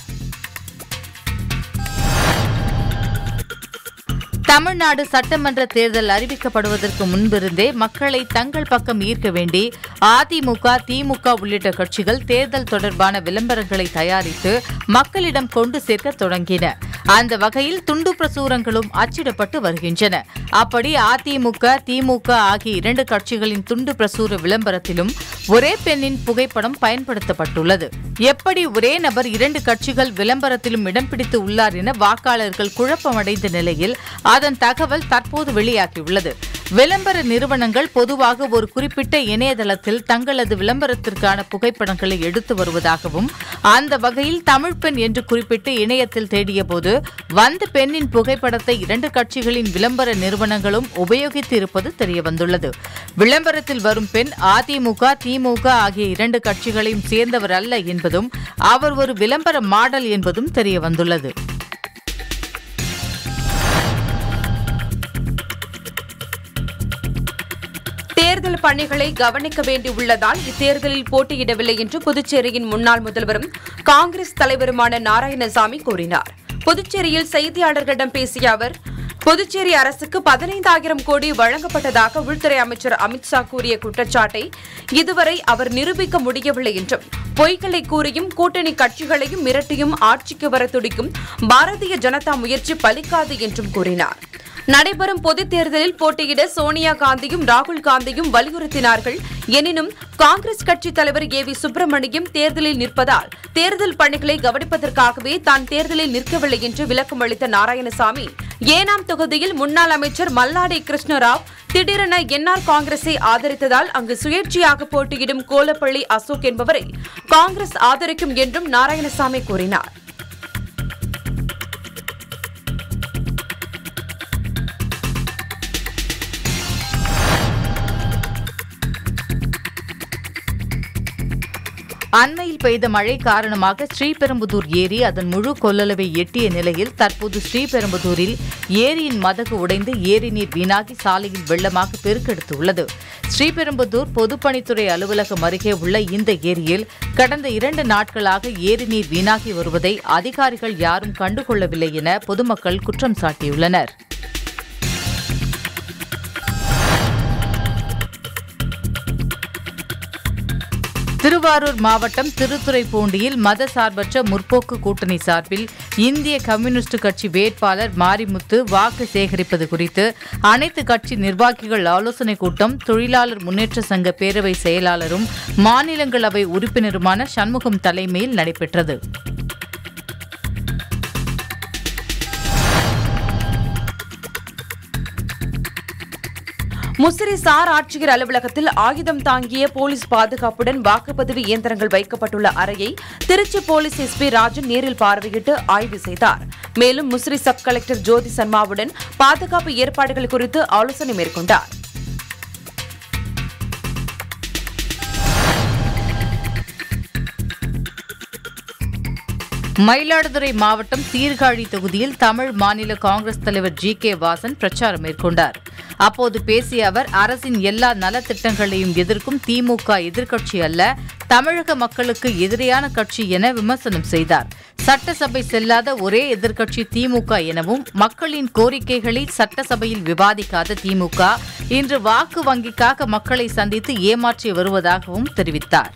தமிழ்நாடு சட்டமன்ற தேர்தல் அறிவிக்கப்படுவதற்கு முன்பிருந்தே மக்களை தங்கள் பக்கம் ஈர்க்க வேண்டி அதிமுக, திமுக உள்ளிட்ட கட்சிகள் தேர்தல் தொடர்பான விளம்பரங்களை தயாரித்து மக்களிடம் கொண்டு சேர்க்க தொடங்கின. அந்த வகையில் துண்டு பிரசுரங்களும் அச்சிடப்பட்டு வருகின்றன. அப்படி அதிமுக, திமுக ஆகிய இரண்டு கட்சிகளின் துண்டு பிரசுர விளம்பரத்திலும் ஒரே பெண்ணின் புகைப்படம் பயன்படுத்தப்பட்டுள்ளது. எப்படி ஒரே நபர் இரண்டு கட்சிகள் விளம்பரத்திலும் இடம் பிடித்து உள்ளார் என வாக்காளர்கள் குழப்பமடைந்த நிலையில் அதன் தகவல் தற்போது வெளியாகியுள்ளது. விளம்பர நிறுவனங்கள் பொதுவாக ஒரு குறிப்பிட்ட இணையதளத்தில் தங்களது விளம்பரத்திற்கான புகைப்படங்களை எடுத்து வருவதாகவும், அந்த வகையில் தமிழ் பெண் என்று குறிப்பிட்டு இணையத்தில் தேடியபோது வந்த பெண்ணின் புகைப்படத்தை இரண்டு கட்சிகளின் விளம்பர நிறுவனங்களும் உபயோகித்து இருப்பது தெரியவந்துள்ளது. விளம்பரத்தில் வரும் பெண் அதிமுக, திமுக ஆகிய இரண்டு கட்சிகளையும் சேர்ந்தவர் அல்ல என்பதும், அவர் ஒரு விளம்பர மாடல் என்பதும் தெரியவந்துள்ளது. தேர்தல் பணிகளை கவனிக்க வேண்டியுள்ளதால் இத்தேர்தலில் போட்டியிடவில்லை என்று புதுச்சேரியின் முன்னாள் முதல்வரும் காங்கிரஸ் தலைவருமான நாராயணசாமி கூறினார். புதுச்சேரியில் செய்தியாளர்களிடம் பேசிய அவர், புதுச்சேரி அரசுக்கு பதினைந்தாயிரம் கோடி வழங்கப்பட்டதாக உள்துறை அமைச்சர் அமித்ஷா கூறிய குற்றச்சாட்டை இதுவரை அவர் நிரூபிக்க முடியவில்லை என்றும், பொய்களை கூறியும் கூட்டணி கட்சிகளையும் மிரட்டியும் ஆட்சிக்கு வர துடிக்கும் பாரதிய ஜனதா முயற்சி பலிக்காது என்றும் கூறினார். நடைபெறும் பொதுத் தேர்தலில் போட்டியிட சோனியா காந்தியும் ராகுல் காந்தியும் வலியுறுத்தினார்கள். எனினும் காங்கிரஸ் கட்சித் தலைவர் ஏ வி சுப்பிரமணியம் தேர்தலில் நிற்பதால் தேர்தல் பணிகளை கவனிப்பதற்காகவே தான் தேர்தலில் நிற்கவில்லை என்று விளக்கம் அளித்த நாராயணசாமி, ஏனாம் தொகுதியில் முன்னாள் அமைச்சர் மல்லாடி கிருஷ்ணராவ் திடீரென என்ஆர் காங்கிரஸை ஆதரித்ததால் அங்கு சுயேட்சையாக போட்டியிடும் கோலப்பள்ளி அசோக் என்பவரை காங்கிரஸ் ஆதரிக்கும் என்றும் நாராயணசாமி கூறினார். அண்மையில் பெய்த மழை காரணமாக ஸ்ரீபெரும்புதூர் ஏரி அதன் முழு கொள்ளளவை எட்டிய நிலையில் தற்போது ஸ்ரீபெரும்புதூரில் ஏரியின் மதகு உடைந்து ஏரி நீர் வீணாகி சாலையில் வெள்ளமாக பெருக்கெடுத்துள்ளது. ஸ்ரீபெரும்புதூர் பொதுப்பணித்துறை அலுவலகம் அருகே உள்ள இந்த ஏரியில் கடந்த இரண்டு நாட்களாக ஏரி நீர் வீணாகி வருவதை அதிகாரிகள் யாரும் கண்டுகொள்ளவில்லை என பொதுமக்கள் குற்றம் சாட்டியுள்ளனர். திருவாரூர் மாவட்டம் திருத்துறைப்பூண்டியில் மதசார்பற்ற முற்போக்கு கூட்டணி சார்பில் இந்திய கம்யூனிஸ்ட் கட்சி வேட்பாளர் மாரிமுத்து வாக்கு சேகரிப்பது குறித்து அனைத்து கட்சி நிர்வாகிகள் ஆலோசனைக் கூட்டம் தொழிலாளர் முன்னேற்ற சங்க பேரவை செயலாளரும் மாநிலங்களவை உறுப்பினருமான சண்முகம் தலைமையில் நடைபெற்றது. முசிறி சார் ஆட்சியர் அலுவலகத்தில் ஆயுதம் தாங்கிய போலீஸ் பாதுகாப்புடன் வாக்குப்பதிவு இயந்திரங்கள் வைக்கப்பட்டுள்ள அறையை திருச்சி போலீஸ் எஸ்பி ராஜன் நேரில் பார்வையிட்டு ஆய்வு செய்தார். மேலும் முசிறி சப் கலெக்டர் ஜோதி சர்மாவுடன் பாதுகாப்பு ஏற்பாடுகள் குறித்து ஆலோசனை மேற்கொண்டார். மயிலாடுதுறை மாவட்டம் சீர்காழி தொகுதியில் தமிழ் மாநில காங்கிரஸ் தலைவர் ஜி கே வாசன் பிரச்சாரம் மேற்கொண்டார். அப்போது பேசிய அவர், அரசின் எல்லா நலத்திட்டங்களையும் எதிர்க்கும் திமுக எதிர்க்கட்சி அல்ல, தமிழக மக்களுக்கு எதிரியான கட்சி என விமர்சனம் செய்தார். சட்டசபை செல்லாத ஒரே எதிர்க்கட்சி திமுக எனவும், மக்களின் கோரிக்கைகளை சட்டசபையில் விவாதிக்காத திமுக இன்று வாக்கு வங்கிக்காக மக்களை சந்தித்து ஏமாற்றி வருவதாகவும் தெரிவித்தார்.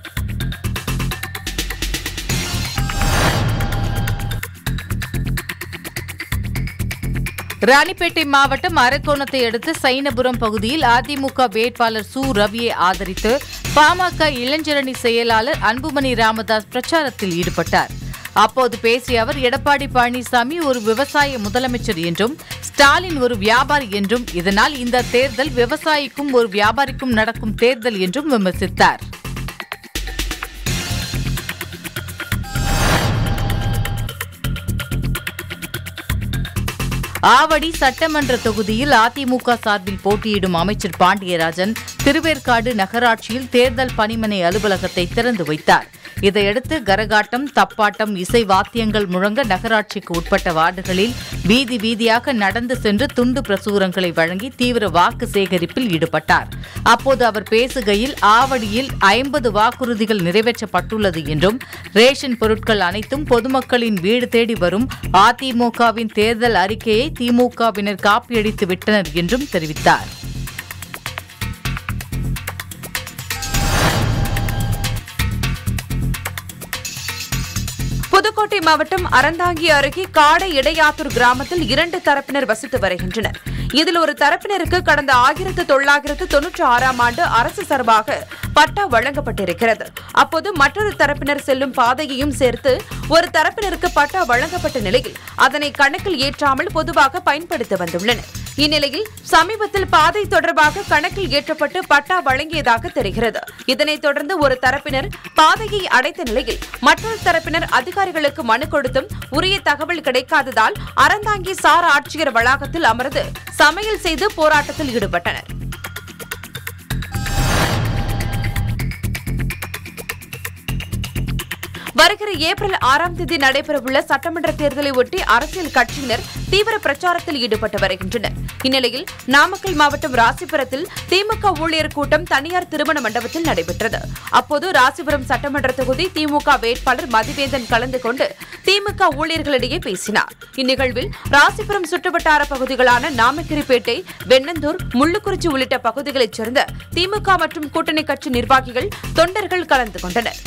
ராணிப்பேட்டை மாவட்டம் அரக்கோணத்தை அடுத்து சைனபுரம் பகுதியில் அதிமுக வேட்பாளர் சு ரவியை ஆதரித்து பாமக இளைஞரணி செயலாளர் அன்புமணி ராமதாஸ் பிரச்சாரத்தில் ஈடுபட்டார். அப்போது பேசிய அவர், எடப்பாடி பழனிசாமி ஒரு விவசாய முதலமைச்சர் என்றும் ஸ்டாலின் ஒரு வியாபாரி என்றும், இதனால் இந்த தேர்தல் விவசாயிக்கும் ஒரு வியாபாரிக்கும் நடக்கும் தேர்தல் என்றும் விமர்சித்தார். ஆவடி சட்டமன்ற தொகுதியில் அதிமுக சார்பில் போட்டியிடும் அமைச்சர் பாண்டியராஜன் திருவேற்காடு நகராட்சியில் தேர்தல் பணிமனை அலுவலகத்தை திறந்து வைத்தார். இதையடுத்து கரகாட்டம், தப்பாட்டம், இசை வாத்தியங்கள் முழங்க நகராட்சிக்கு உட்பட்ட வார்டுகளில் வீதி வீதியாக நடந்து சென்று துண்டு பிரசுரங்களை வழங்கி தீவிர வாக்கு சேகரிப்பில் ஈடுபட்டார். அப்போது அவர் பேசுகையில், ஆவடியில் ஐம்பது வாக்குறுதிகள் நிறைவேற்றப்பட்டுள்ளது என்றும், ரேஷன் பொருட்கள் அனைத்தும் பொதுமக்களின் வீடு தேடி வரும், அதிமுகவின் தேர்தல் அறிக்கையை திமுகவினர் காப்பியடித்து விட்டனர் என்றும் தெரிவித்தார். புதுக்கோட்டை மாவட்டம் அறந்தாங்கி அருகே காடை இடையாத்தூர் கிராமத்தில் இரண்டு தரப்பினர் வசித்து வருகின்றனர். இதில் ஒரு தரப்பினருக்கு கடந்த ஆயிரத்து தொள்ளாயிரத்து தொன்னூற்றி ஆறாம் ஆண்டு அரசு சார்பாக பட்டா வழங்கப்பட்டிருக்கிறது. அப்போது மற்றொரு தரப்பினர் செல்லும் பாதையையும் சேர்த்து ஒரு தரப்பினருக்கு பட்டா வழங்கப்பட்ட நிலையில் அதனை கணக்கில் ஏற்றாமல் பொதுவாக பயன்படுத்தி வந்துள்ளனர். இந்நிலையில் சமீபத்தில் பாதை தொடர்பாக கணக்கில் ஏற்றப்பட்டு பட்டா வழங்கியதாக தெரிகிறது. இதனைத் தொடர்ந்து ஒரு தரப்பினர் பாதையை அடைத்த நிலையில் மற்றொரு தரப்பினர் அதிகாரிகளுக்கு மனு கொடுத்தும் உரிய தகவல் கிடைக்காததால் அறந்தாங்கி சார் ஆட்சியர் வளாகத்தில் அமர்ந்து சமையல் செய்து போராட்டத்தில் ஈடுபட்டனர். வருகிற ஏப்ரல் ஆறாம் தேதி நடைபெறவுள்ள சட்டமன்ற தேர்தலை ஒட்டி அரசியல் கட்சியினர் தீவிர பிரச்சாரத்தில் ஈடுபட்டு வருகின்றனர். இந்நிலையில் நாமக்கல் மாவட்டம் ராசிபுரத்தில் திமுக ஊழியர் கூட்டம் தனியார் திருமண மண்டபத்தில் நடைபெற்றது. அப்போது ராசிபுரம் சட்டமன்ற தொகுதி திமுக வேட்பாளர் மதிவேந்தன் கலந்து கொண்டு திமுக ஊழியர்களிடையே பேசினார். இந்நிகழ்வில் ராசிபுரம் சுற்றுவட்டார பகுதிகளான நாமக்கிரிப்பேட்டை, வெண்ணந்தூர், முள்ளுக்குறிச்சி உள்ளிட்ட பகுதிகளைச் சேர்ந்த திமுக மற்றும் கூட்டணி கட்சி நிர்வாகிகள், தொண்டர்கள் கலந்து கொண்டனர்.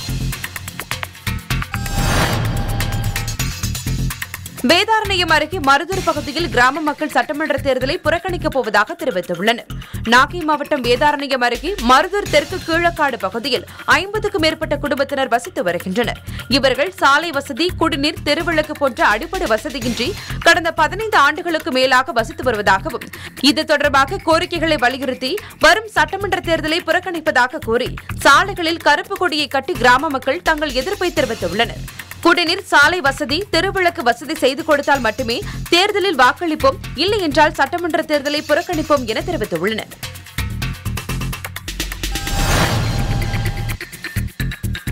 வேதாரண்யம் அருகே மருதூர் பகுதியில் கிராம மக்கள் சட்டமன்ற தேர்தலை புறக்கணிக்கப் போவதாக தெரிவித்துள்ளனர். நாகை மாவட்டம் வேதாரண்யம் அருகே மருதூர் தெற்கு கீழக்காடு பகுதியில் ஐம்பதுக்கும் மேற்பட்ட குடும்பத்தினர் வசித்து வருகின்றனர். இவர்கள் சாலை வசதி, குடிநீர், தெருவிளக்கு போன்ற அடிப்படை வசதியின்றி கடந்த பதினைந்து ஆண்டுகளுக்கு மேலாக வசித்து வருவதாகவும், இது தொடர்பாக கோரிக்கைகளை வலியுறுத்தி வரும் சட்டமன்ற தேர்தலை புறக்கணிப்பதாக கூறி சாலைகளில் கருப்பு கொடியை கட்டி கிராம மக்கள் தங்கள் எதிர்ப்பை தெரிவித்துள்ளனர். குடிநீர், சாலை வசதி, தெருவிளக்கு வசதி செய்து கொடுத்தால் மட்டுமே தேர்தலில் வாக்களிப்போம், இல்லை என்றால் சட்டமன்ற தேர்தலை புறக்கணிப்போம் என தெரிவித்துள்ளனர்.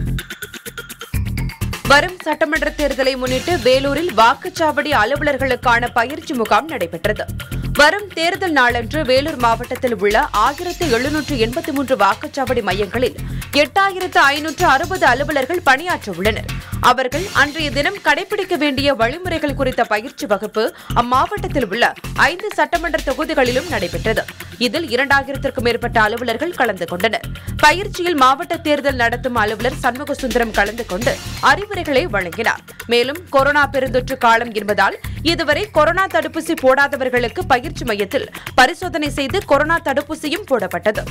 வரும் சட்டமன்ற தேர்தலை முன்னிட்டு வேலூரில் வாக்குச்சாவடி அலுவலர்களுக்கான பயிற்சி முகாம் நடைபெற்றது. வரும் தேர்தல் நாளன்று வேலூர் மாவட்டத்தில் உள்ள ஆயிரத்து எழுநூற்று எண்பத்தி மூன்று வாக்குச்சாவடி மையங்களில் எட்டாயிரத்து ஐநூற்று அறுபது அலுவலர்கள் பணியாற்ற உள்ளனர். அவர்கள் அன்றைய தினம் கடைபிடிக்க வேண்டிய வழிமுறைகள் குறித்த பயிற்சி வகுப்பு அம்மாவட்டத்தில் உள்ள ஐந்து சட்டமன்ற தொகுதிகளிலும் நடைபெற்றது. இதில் இரண்டாயிரத்திற்கும் மேற்பட்ட அலுவலர்கள் கலந்து கொண்டனர். பயிற்சியில் மாவட்ட தேர்தல் நடத்தும் அலுவலர் சண்முக சுந்தரம் கலந்து கொண்டு அறிவுரைகளை வழங்கினார். மேலும் கொரோனா பெருந்தொற்று காலம் என்பதால் இதுவரை கொரோனா தடுப்பூசி போடாதவர்களுக்கு பயிற்சி மையத்தில் பரிசோதனை செய்து கொரோனா தடுப்பூசியும் போடப்பட்டது.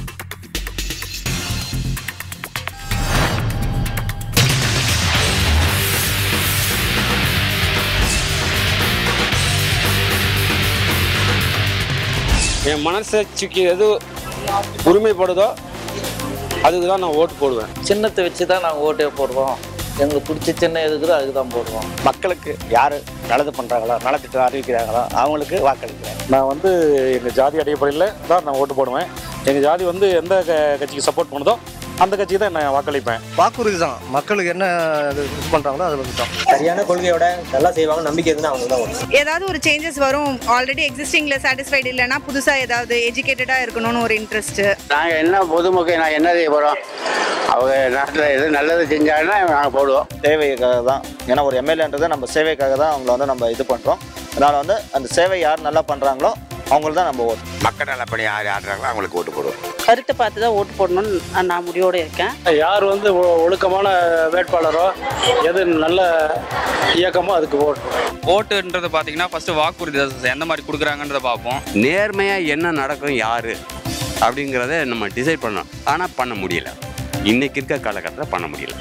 என் மனசாட்சிக்கு எது உரிமைப்படுதோ அதுக்கு தான் நான் ஓட்டு போடுவேன். சின்னத்தை வச்சு தான் நாங்கள் ஓட்டே போடுவோம். எங்களுக்கு பிடிச்ச சின்ன எதுக்குதோ அதுக்கு தான் போடுவோம். மக்களுக்கு யார் நல்லது பண்ணுறாங்களோ நலத்திட்டம் அறிவிக்கிறாங்களோ அவங்களுக்கு வாக்களிக்கிறேன். நான் வந்து எங்கள் ஜாதி அடிப்படையில் தான் நான் ஓட்டு போடுவேன். எங்கள் ஜாதி வந்து எந்த கட்சிக்கு சப்போர்ட் பண்ணுதோ அந்த கட்சிக்கு தான் நான் வாக்களிப்பேன். வாக்குறுதி தான் மக்களுக்கு என்ன இது பண்ணுறாங்களோ அது வந்து தான் சரியான கொள்கையோட நல்லா செய்வாங்க நம்பிக்கை இருந்தால் அவங்க தான் வரும். ஏதாவது ஒரு சேஞ்சஸ் வரும். ஆல்ரெடி எக்ஸிஸ்டிங்ல சாட்டிஸ்ஃபைடு இல்லைன்னா புதுசாக ஏதாவது எஜுகேட்டடாக இருக்கணும்னு ஒரு இன்ட்ரெஸ்ட். நாங்கள் என்ன பொதுமக்கள் நான் என்ன செய்ய போகிறோம், அவங்க நாட்டில் எது நல்லது செஞ்சாங்கன்னா நாங்கள் போடுவோம். சேவைக்காக தான். ஏன்னா ஒரு எம்எல்ஏன்றதை நம்ம சேவைக்காக தான் அவங்கள வந்து நம்ம இது பண்ணுறோம். அதனால் வந்து அந்த சேவை யார் நல்லா பண்ணுறாங்களோ அவங்களுக்கு தான் நம்ம ஓட்டு. மக்கள் நல்லபடி யார் ஆடுறாங்களோ அவங்களுக்கு ஓட்டு போடுவோம். கருத்தை பார்த்து தான் ஓட்டு போடணும்னு நான் முடிவோடு இருக்கேன். யார் வந்து ஒழுக்கமான வேட்பாளரோ எது நல்ல இயக்கமோ அதுக்கு ஓட்டு. ஓட்டுன்றது பார்த்தீங்கன்னா ஃபர்ஸ்ட் வாக்குறுதி எந்த மாதிரி கொடுக்குறாங்கன்றதை பார்ப்போம். நேர்மையாக என்ன நடக்கும் யார் அப்படிங்கிறத நம்ம டிசைட் பண்ணோம். ஆனால் பண்ண முடியல. இன்னைக்கு இருக்க காலகட்டத்தில் பண்ண முடியல.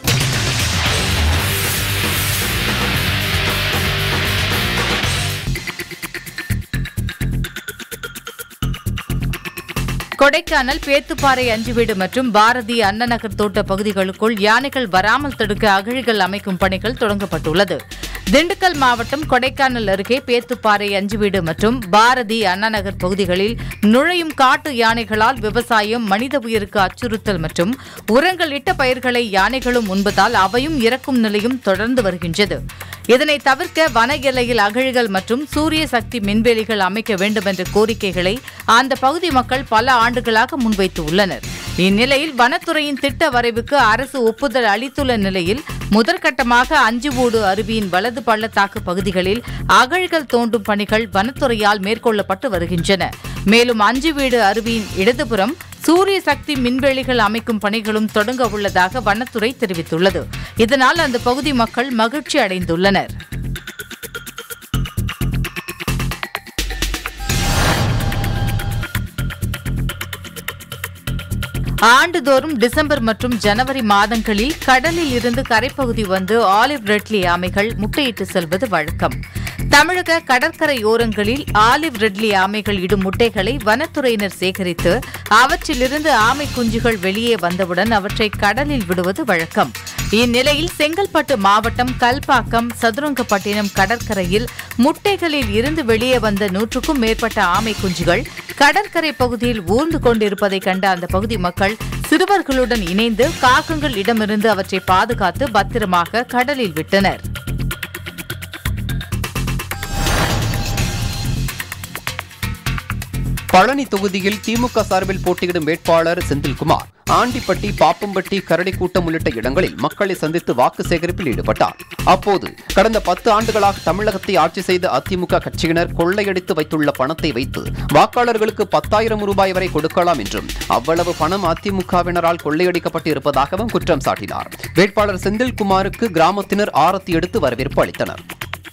கொடைக்கானல் பேத்துப்பாறை அஞ்சுவீடு மற்றும் பாரதி அண்ணநகர் தோட்ட பகுதிகளுக்குள் யானைகள் வராமல் தடுக்க அகழிகள் அமைக்கும் பணிகள் தொடங்கப்பட்டுள்ளது. திண்டுக்கல் மாவட்டம் கொடைக்கானல் அருகே பேத்துப்பாறை அஞ்சுவீடு மற்றும் பாரதி அண்ணநகர் பகுதிகளில் நுழையும் காட்டு யானைகளால் விவசாயம், மனித உயிருக்கு அச்சுறுத்தல் மற்றும் உரங்கள் இட்ட பயிர்களை யானைகளும் உண்பதால் அவையும் இறக்கும் நிலையும் தொடர்ந்து வருகின்றது. இதனை தவிர்க்க வன எல்லையில் அகழிகள் மற்றும் சூரிய சக்தி மின்வேலிகள் அமைக்க வேண்டும் என்ற கோரிக்கைகளை அந்த பகுதி மக்கள் பல ஆண்டுகளாக முன்வைத்து உள்ளனர். இந்நிலையில் வனத்துறையின் திட்ட வரைவுக்கு அரசு ஒப்புதல் அளித்துள்ள நிலையில் முதற்கட்டமாக அஞ்சுவூடு அருவியின் வலது பள்ளத்தாக்கு பகுதிகளில் அகழிகள் தோண்டும் பணிகள் வனத்துறையால் மேற்கொள்ளப்பட்டு வருகின்றன. மேலும் அஞ்சுவீடு அருவியின் இடதுபுறம் சூரிய சக்தி மின்வேலிகள் அமைக்கும் பணிகளும் தொடங்க உள்ளதாக வனத்துறை தெரிவித்துள்ளது. இதனால் அந்த பகுதி மக்கள் மகிழ்ச்சி அடைந்துள்ளனர். ஆண்டுதோறும் டிசம்பர் மற்றும் ஜனவரி மாதங்களில் கடலில் இருந்து கரைப்பகுதி வந்து ஆலிவ் ரெட்லி ஆமைகள் முட்டையிட்டு செல்வது வழக்கம். தமிழக கடற்கரையோரங்களில் ஆலிவ் ரெட்லி ஆமைகள் இடும் முட்டைகளை வனத்துறையினர் சேகரித்து அவற்றிலிருந்து ஆமை குஞ்சுகள் வெளியே வந்தவுடன் அவற்றை கடலில் விடுவது வழக்கம். இந்நிலையில் செங்கல்பட்டு மாவட்டம் கல்பாக்கம், சதுரங்கப்பட்டினம் கடற்கரையில் முட்டைகளில் இருந்து வெளியே வந்த நூற்றுக்கும் மேற்பட்ட ஆமை குஞ்சுகள் கடற்கரை பகுதியில் ஊர்ந்து கொண்டிருப்பதை கண்ட அந்த பகுதி மக்கள் சிறுவர்களுடன் இணைந்து காகங்கள் இடமிருந்து அவற்றை பாதுகாத்து பத்திரமாக கடலில் விட்டனர். பழனி தொகுதியில் திமுக சார்பில் போட்டியிடும் வேட்பாளர் செந்தில்குமார் ஆண்டிப்பட்டி, பாப்பம்பட்டி, கரடிக்கூட்டம் உள்ளிட்ட இடங்களில் மக்களை சந்தித்து வாக்கு சேகரிப்பில் ஈடுபட்டார். அப்போது கடந்த பத்து ஆண்டுகளாக தமிழகத்தை ஆட்சி செய்த அதிமுக கட்சியினர் கொள்ளையடித்து வைத்துள்ள பணத்தை வைத்து வாக்காளர்களுக்கு பத்தாயிரம் ரூபாய் வரை கொடுக்கலாம் என்றும் அவ்வளவு பணம் அதிமுகவினரால் கொள்ளையடிக்கப்பட்டு இருப்பதாகவும் குற்றம் சாட்டினார். வேட்பாளர் செந்தில்குமாருக்கு கிராமத்தினர் ஆரத்தி எடுத்து வரவேற்பு அளித்தனர்.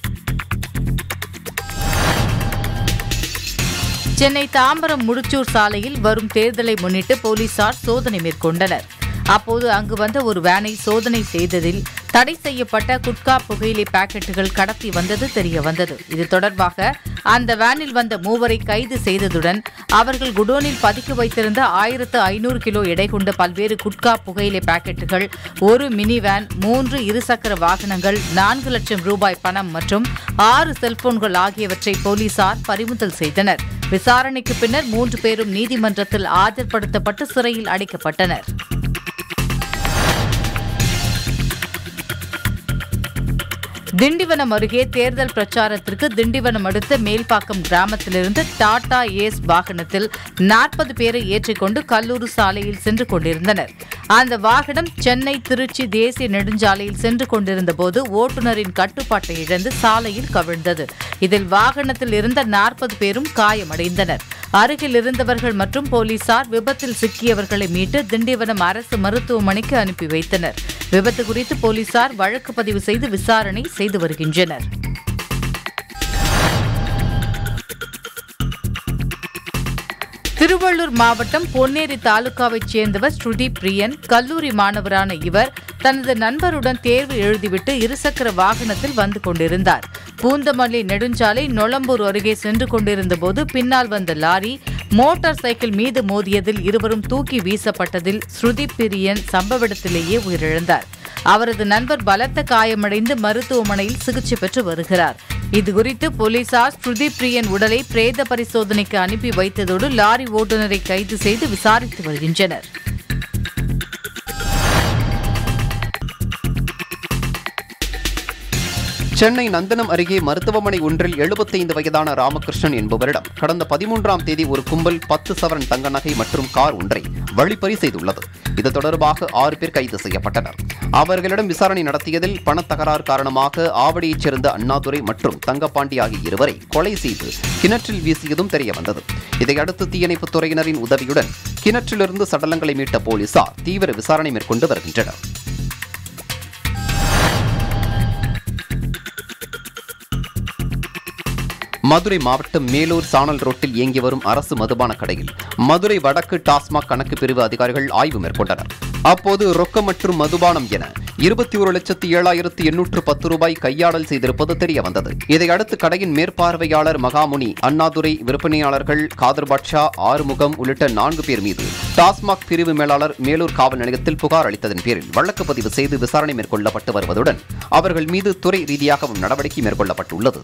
சென்னை தாம்பரம் முடிச்சூர் சாலையில் வரும் தேர்தலை முன்னிட்டு போலீசார் சோதனை மேற்கொண்டனர். அப்போது அங்கு வந்த ஒரு வேனை சோதனை செய்ததில் தடை செய்யப்பட்ட குட்கா புகையிலை பாக்கெட்டுகள் கடத்தி வந்தது தெரிய வந்தது. இது தொடர்பாக அந்த வேனில் வந்த மூவரை கைது செய்ததுடன் அவர்கள் குடோனில் பதுக்கி வைத்திருந்த ஆயிரத்து ஐநூறு கிலோ எடை கொண்ட பல்வேறு குட்கா புகையிலை பாக்கெட்டுகள், ஒரு மினி வேன், மூன்று இருசக்கர வாகனங்கள், நான்கு லட்சம் ரூபாய் பணம் மற்றும் ஆறு செல்போன்கள் ஆகியவற்றை போலீசார் பறிமுதல் செய்தனர். விசாரணைக்கு பின்னர் மூன்று பேரும் நீதிமன்றத்தில் ஆஜர்படுத்தப்பட்டு சிறையில் அடைக்கப்பட்டனர். திண்டிவனம் அருகே தேர்தல் பிரச்சாரத்திற்கு திண்டிவனம் அடுத்த மேல்பாக்கம் கிராமத்திலிருந்து டாடா ஏஸ் வாகனத்தில் நாற்பது பேரை ஏற்றிக்கொண்டு கல்லூரி சாலையில் சென்று கொண்டிருந்தனர். அந்த வாகனம் சென்னை திருச்சி தேசிய நெடுஞ்சாலையில் சென்று கொண்டிருந்த போது ஓட்டுநரின் கட்டுப்பாட்டை இழந்து சாலையில் கவிழ்ந்தது. இதில் வாகனத்தில் இருந்த நாற்பது பேரும் காயமடைந்தனர். அருகில் இருந்தவர்கள் மற்றும் போலீசார் விபத்தில் சிக்கியவர்களை மீட்டு திண்டிவனம் அரசு மருத்துவமனைக்கு அனுப்பி வைத்தனர். விபத்து குறித்து போலீசார் வழக்கு பதிவு செய்து விசாரணை செய்து வருகின்றனர். திருவள்ளூர் மாவட்டம் பொன்னேரி தாலுகாவைச் சேர்ந்தவர் ஸ்ருதி பிரியன். கல்லூரி மாணவரான இவர் தனது நண்பருடன் தேர்வு எழுதிவிட்டு இருசக்கர வாகனத்தில் வந்து கொண்டிருந்தார். பூந்தமல்லி நெடுஞ்சாலை நொளம்பூர் அருகே சென்று கொண்டிருந்த போது பின்னால் வந்த லாரி மோட்டார் சைக்கிள் மீது மோதியதில் இருவரும் தூக்கி வீசப்பட்டதில் ஸ்ருதி பிரியன் சம்பவ இடத்திலேயே உயிரிழந்தார். அவரது நண்பர் பலத்த காயமடைந்து மருத்துவமனையில் சிகிச்சை பெற்று வருகிறார். இதுகுறித்து போலீசார் ஸ்ருதி பிரியன் உடலை பிரேத பரிசோதனைக்கு அனுப்பி வைத்ததோடு லாரி ஓட்டுநரை கைது செய்து விசாரித்து வருகின்றனர். சென்னை நந்தனம் அருகே மருத்துவமனை ஒன்றில் எழுபத்தைந்து வயதான ராமகிருஷ்ணன் என்பவரிடம் கடந்த பதிமூன்றாம் தேதி ஒரு கும்பல் பத்து சவரன் தங்க நகை மற்றும் கார் ஒன்றை வழிப்பறி செய்துள்ளது. இது தொடர்பாக ஆறு பேர் கைது செய்யப்பட்டனர். அவர்களிடம் விசாரணை நடத்தியதில் பணத்தகராறு காரணமாக ஆவடியைச் சேர்ந்த அண்ணாதுரை மற்றும் தங்கப்பாண்டி ஆகிய இருவரை கொலை செய்து கிணற்றில் வீசியதும் தெரியவந்தது. இதையடுத்து தீயணைப்புத் துறையினரின் உதவியுடன் கிணற்றிலிருந்து சடலங்களை மீட்ட போலீசார் தீவிர விசாரணை மேற்கொண்டு வருகின்றனர். மதுரை மாவட்டம் மேலூர் சானல் ரோட்டில் இயங்கி வரும் அரசு மதுபான கடையில் மதுரை வடக்கு டாஸ்மாக் கணக்கு பிரிவு அதிகாரிகள் ஆய்வு மேற்கொண்டனர். அப்போது ரொக்கம் மற்றும் மதுபானம் என இருபத்தி ஒரு லட்சத்து ஏழாயிரத்து எண்ணூற்று பத்து ரூபாய் கையாடல் செய்திருப்பது தெரியவந்தது. இதையடுத்து கடையின் மேற்பார்வையாளர் மகாமுனி, அண்ணாதுரை, விற்பனையாளர்கள் காதர் பாட்ஷா, ஆறுமுகம் உள்ளிட்ட நான்கு பேர் மீது டாஸ்மாக் பிரிவு மேலாளர் மேலூர் காவல் நிலையத்தில் புகார் அளித்ததன் பேரில் வழக்கு பதிவு செய்து விசாரணை மேற்கொள்ளப்பட்டு வருவதுடன் அவர்கள் மீது துறை ரீதியாகவும் நடவடிக்கை மேற்கொள்ளப்பட்டுள்ளது.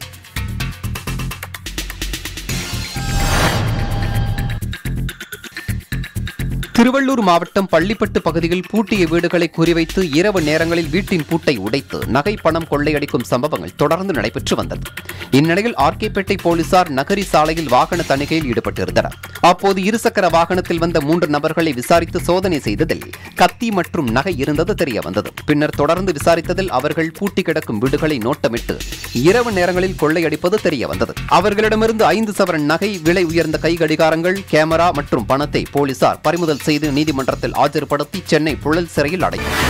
திருவள்ளூர் மாவட்டம் பள்ளிப்பட்டு பகுதியில் பூட்டிய வீடுகளை குறிவைத்து இரவு நேரங்களில் வீட்டின் பூட்டை உடைத்து நகை பணம் கொள்ளையடிக்கும் சம்பவங்கள் தொடர்ந்து நடைபெற்று வந்தது. இந்நிலையில் ஆர்கேபேட்டை போலீசார் நகரி சாலையில் வாகன தணிக்கையில் ஈடுபட்டிருந்தனர். அப்போது இருசக்கர வாகனத்தில் வந்த மூன்று நபர்களை விசாரித்து சோதனை செய்ததில் கத்தி மற்றும் நகை இருந்தது தெரிய வந்தது. பின்னர் தொடர்ந்து விசாரித்ததில் அவர்கள் பூட்டி கிடக்கும் வீடுகளை நோட்டமிட்டு இரவு நேரங்களில் கொள்ளையடிப்பது தெரிய வந்தது. அவர்களிடமிருந்து ஐந்து சவரன் நகை, விலை உயர்ந்த கை கடிகாரங்கள், கேமரா மற்றும் பணத்தை போலீசார் பறிமுதல் செய்து நீதிமன்றத்தில் ஆஜர்படுத்தி சென்னை புழல் சிறையில் அடைத்தார்.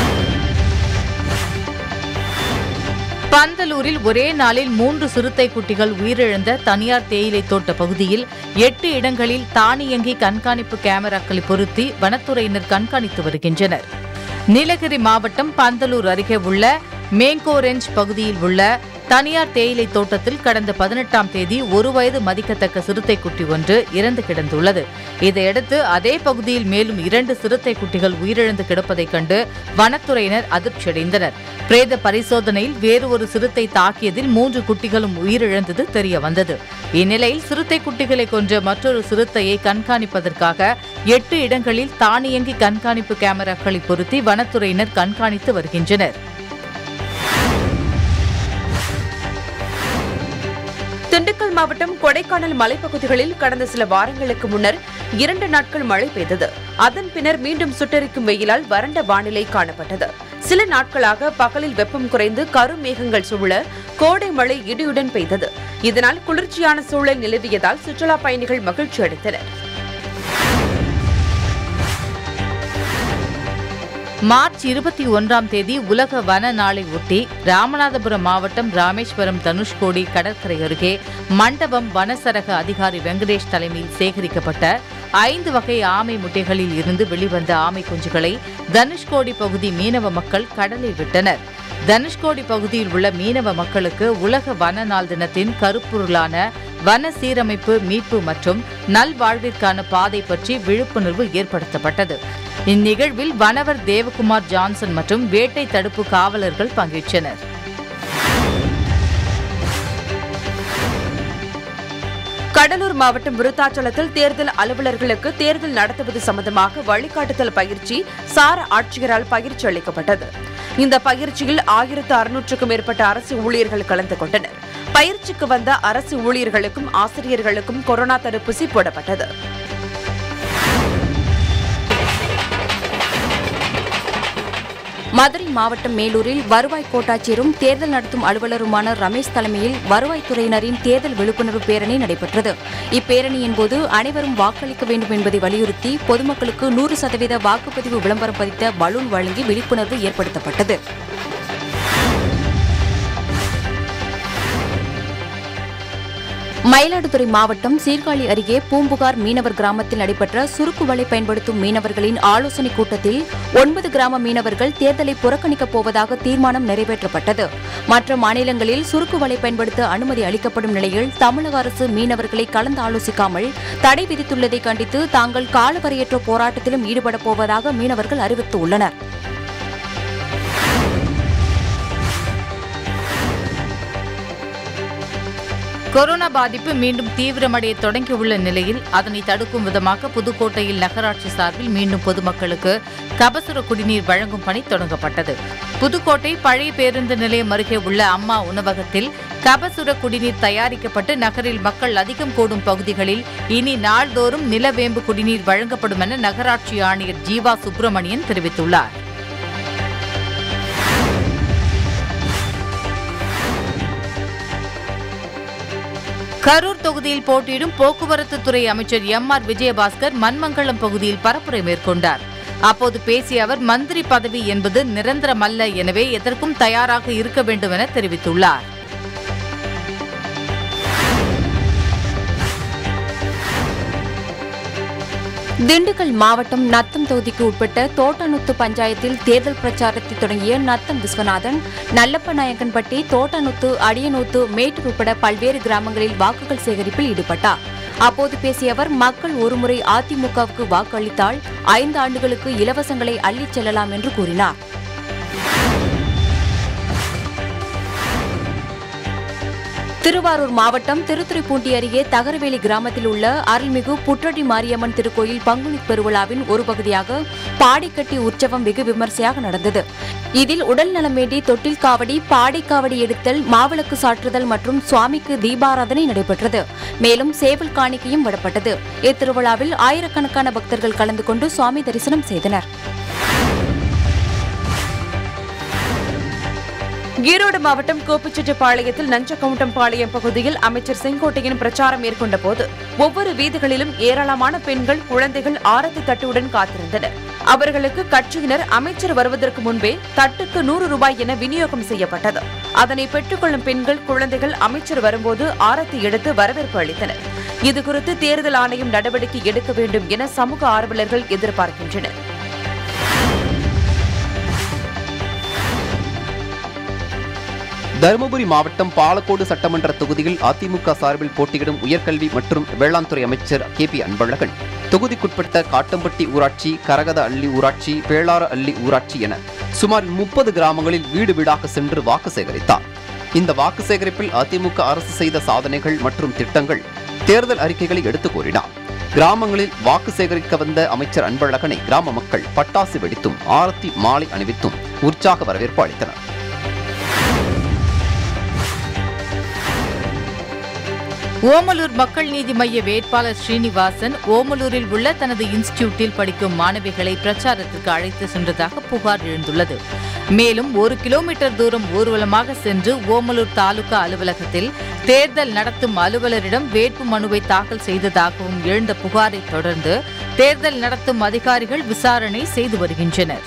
பந்தலூரில் ஒரே நாளில் மூன்று சிறுத்தை குட்டிகள் உயிரிழந்த தனியார் தேயிலை தோட்ட பகுதியில் எட்டு இடங்களில் தானியங்கி கண்காணிப்பு கேமராக்களை பொருத்தி வனத்துறையினர் கண்காணித்து வருகின்றனர். நீலகிரி மாவட்டம் பந்தலூர் அருகே உள்ள மேங்கோரெஞ்ச் பகுதியில் உள்ள தனியார் தேயிலை தோட்டத்தில் கடந்த பதினெட்டாம் தேதி ஒரு வயது மதிக்கத்தக்க சிறுத்தை குட்டி ஒன்று இறந்து கிடந்துள்ளது. இதையடுத்து அதே பகுதியில் மேலும் இரண்டு சிறுத்தை குட்டிகள் உயிரிழந்து கிடப்பதைக் கண்டு வனத்துறையினர் அதிர்ச்சியடைந்தனர். பிரேத பரிசோதனையில் வேறு ஒரு சிறுத்தை தாக்கியதில் மூன்று குட்டிகளும் உயிரிழந்தது தெரிய வந்தது. இந்நிலையில் சிறுத்தை குட்டிகளை கொன்ற மற்றொரு சிறுத்தையை கண்காணிப்பதற்காக எட்டு இடங்களில் தானியங்கி கண்காணிப்பு கேமராக்களை பொருத்தி வனத்துறையினர் கண்காணித்து வருகின்றனர். திண்டுக்கல் மாவட்டம் கொடைக்கானல் மலைப்பகுதிகளில் கடந்த சில வாரங்களுக்கு முன்னர் இரண்டு நாட்கள் மழை பெய்தது. அதன் பின்னர் மீண்டும் சுட்டெரிக்கும் வெயிலால் வறண்ட வானிலை காணப்பட்டது. சில நாட்களாக பகலில் வெப்பம் குறைந்து கருமேகங்கள் சூழ கோடை மழை இடியுடன் பெய்தது. இதனால் குளிர்ச்சியான சூழல் நிலவியதால் சுற்றுலா பயணிகள் மகிழ்ச்சி அடைந்தனர். மார்ச் இருபத்தி ஒன்றாம் தேதி உலக வன நாளை ஒட்டி ராமநாதபுரம் மாவட்டம் ராமேஸ்வரம் தனுஷ்கோடி கடற்கரை அருகே மண்டபம் வனசரக அதிகாரி வெங்கடேஷ் தலைமையில் சேகரிக்கப்பட்ட ஐந்து வகை ஆமை முட்டைகளில் இருந்து வெளிவந்த ஆமை குஞ்சுகளை தனுஷ்கோடி பகுதி மீனவ மக்கள் கடலில் விட்டனர். தனுஷ்கோடி பகுதியில் உள்ள மீனவ மக்களுக்கு உலக வன நாள் தினத்தின் கருப்பொருளான வன சீரமைப்பு, மீட்பு மற்றும் நல்வாழ்விற்கான பாதை பற்றி விழிப்புணர்வு ஏற்படுத்தப்பட்டது. இந்நிகழ்வில் வனவர் தேவகுமார் ஜான்சன் மற்றும் வேட்டை தடுப்பு காவலர்கள் பங்கேற்றனர். கடலூர் மாவட்டம் விருத்தாச்சலத்தில் தேர்தல் அலுவலர்களுக்கு தேர்தல் நடத்துவது சம்பந்தமாக வழிகாட்டுதல் பயிற்சி சார ஆட்சியரால் பயிற்சி அளிக்கப்பட்டது. இந்த பயிற்சியில் ஆயிரத்து அறுநூற்றுக்கும் மேற்பட்ட அரசு ஊழியர்கள் கலந்து கொண்டனர். பயிற்சிக்கு வந்த அரசு ஊழியர்களுக்கும் ஆசிரியர்களுக்கும் கொரோனா தடுப்பூசி போடப்பட்டது. மதுரை மாவட்டம் மேலூரில் வருவாய் கோட்டாட்சியரும் தேர்தல் நடத்தும் அலுவலருமான ரமேஷ் தலைமையில் வருவாய்த்துறையினரின் தேர்தல் விழிப்புணர்வு பேரணி நடைபெற்றது. இப்பேரணியின் போது அனைவரும் வாக்களிக்க வேண்டும் என்பதை வலியுறுத்தி பொதுமக்களுக்கு நூறு சதவீத வாக்குப்பதிவு விளம்பரம் பதித்த பலூன் வழங்கி விழிப்புணர்வு ஏற்படுத்தப்பட்டது. மயிலாடுதுறை மாவட்டம் சீர்காழி அருகே பூம்புகார் மீனவர் கிராமத்தில் நடைபெற்ற சுருக்கு வலை பயன்படுத்தும் மீனவர்களின் ஆலோசனைக் கூட்டத்தில் ஒன்பது கிராம மீனவர்கள் தேர்தலை புறக்கணிக்கப் போவதாக தீர்மானம் நிறைவேற்றப்பட்டது. மற்ற மாநிலங்களில் சுருக்கு வலை பயன்படுத்த அனுமதி அளிக்கப்படும் நிலையில் தமிழக அரசு மீனவர்களை கலந்து ஆலோசிக்காமல் தடை விதித்துள்ளதை கண்டித்து தாங்கள் காலவரையற்ற போராட்டத்திலும் ஈடுபடப் போவதாக மீனவர்கள் அறிவித்துள்ளனர். கொரோனா பாதிப்பு மீண்டும் தீவிரமடைய தொடங்கியுள்ள நிலையில் அதனை தடுக்கும் விதமாக புதுக்கோட்டையில் நகராட்சி சார்பில் மீண்டும் பொதுமக்களுக்கு கபசுர குடிநீர் வழங்கும் பணி தொடங்கப்பட்டது. புதுக்கோட்டை பழைய பேருந்து நிலையம் அருகே உள்ள அம்மா உணவகத்தில் கபசுர குடிநீர் தயாரிக்கப்பட்டு நகரில் மக்கள் அதிகம் கூடும் பகுதிகளில் இனி நாள்தோறும் நிலவேம்பு குடிநீர் வழங்கப்படும் என நகராட்சி ஆணையர் ஜீவா சுப்பிரமணியன் தெரிவித்துள்ளார். கரூர் தொகுதியில் போட்டியிடும் போக்குவரத்து துறை அமைச்சர் எம் ஆர் விஜயபாஸ்கர் மண்மங்கலம் பகுதியில் பரப்புரை மேற்கொண்டார். அப்போது பேசிய அவர் மந்திரி பதவி என்பது நிரந்தரமல்ல, எனவே எதற்கும் தயாராக இருக்க வேண்டும் என தெரிவித்துள்ளார். திண்டுக்கல் மாவட்டம் நத்தம் தொகுதிக்கு உட்பட்ட தோட்டநுத்து பஞ்சாயத்தில் தேர்தல் பிரச்சாரத்தை தொடங்கிய நத்தம் விஸ்வநாதன் நல்லப்பநாயக்கன்பட்டி, தோட்டநுத்து, அடியநூத்து, மேட்டூர் உட்பட பல்வேறு கிராமங்களில் வாக்குகள் சேகரிப்பில் ஈடுபட்டார். அப்போது பேசிய அவர் மக்கள் ஒருமுறை அதிமுகவுக்கு வாக்கு அளித்தால் ஐந்து ஆண்டுகளுக்கு இலவசங்களை அள்ளிச் செல்லலாம் என்று கூறினார். திருவாரூர் மாவட்டம் திருத்துறைப்பூண்டி அருகே தகரவேலி கிராமத்தில் உள்ள அருள்மிகு புற்றடி மாரியம்மன் திருக்கோயில் பங்குனி பெருவிழாவின் ஒரு பகுதியாக பாடிக்கட்டி உற்சவம் வெகு விமர்சையாக நடந்தது. இதில் உடல் நலம் வேண்டி தொட்டில் காவடி, பாடைக்காவடி எடுத்தல், மாவிளக்கு சாற்றுதல் மற்றும் சுவாமிக்கு தீபாராதனை நடைபெற்றது. மேலும் சேவல் காணிக்கையும் விடப்பட்டது. இத்திருவிழாவில் ஆயிரக்கணக்கான பக்தர்கள் கலந்து கொண்டு சுவாமி தரிசனம் செய்தனர். ஈரோடு மாவட்டம் கோபிச்செட்டிப்பாளையத்தில் நஞ்சக்கவுண்டம்பாளையம் பகுதியில் அமைச்சர் செங்கோட்டையன் பிரச்சாரம் மேற்கொண்ட போது ஒவ்வொரு வீதிகளிலும் ஏராளமான பெண்கள், குழந்தைகள் ஆரத்தி தட்டுடன் காத்திருந்தனர். அவர்களுக்கு கட்சியினர் அமைச்சர் வருவதற்கு முன்பே தட்டுக்கு நூறு ரூபாய் என விநியோகம் செய்யப்பட்டது. அதனை பெற்றுக்கொள்ளும் பெண்கள், குழந்தைகள் அமைச்சர் வரும்போது ஆரத்தி எடுத்து வரவேற்பு அளித்தனர். இதுகுறித்து தேர்தல் ஆணையம் நடவடிக்கை எடுக்க வேண்டும் என சமூக ஆர்வலர்கள் எதிர்பார்க்கின்றனர். தருமபுரி மாவட்டம் பாலக்கோடு சட்டமன்ற தொகுதியில் அதிமுக சார்பில் போட்டியிடும் உயர்கல்வி மற்றும் வேளாண் துறை அமைச்சர் கே பி அன்பழகன் தொகுதிக்குட்பட்ட காட்டம்பட்டி ஊராட்சி, கரகத அள்ளி ஊராட்சி, பேளார அள்ளி ஊராட்சி என சுமார் முப்பது கிராமங்களில் வீடு வீடாக சென்று வாக்கு சேகரித்தார். இந்த வாக்கு சேகரிப்பில் அதிமுக அரசு செய்த சாதனைகள் மற்றும் திட்டங்கள், தேர்தல் அறிக்கைகளை எடுத்துக் கூறினார். கிராமங்களில் வாக்கு சேகரிக்க வந்த அமைச்சர் அன்பழகனை கிராம மக்கள் பட்டாசு வெடித்தும் ஆரத்தி மாலை அணிவித்தும் உற்சாக வரவேற்பு அளித்தனர். ஓமலூர் மக்கள் நீதி மய்ய வேட்பாளர் ஸ்ரீனிவாசன் ஓமலூரில் உள்ள தனது இன்ஸ்டிடியூட்டில் படிக்கும் மாணவிகளை பிரச்சாரத்திற்கு அழைத்து சென்றதாக புகார் எழுந்துள்ளது. மேலும் ஒரு கிலோமீட்டர் தூரம் ஊர்வலமாக சென்று ஓமலூர் தாலுகா அலுவலகத்தில் தேர்தல் நடத்தும் அலுவலரிடம் வேட்பு மனுவை தாக்கல் செய்ததாகவும் எழுந்த புகாரை தொடர்ந்து தேர்தல் நடத்தும் அதிகாரிகள் விசாரணை செய்து வருகின்றனர்.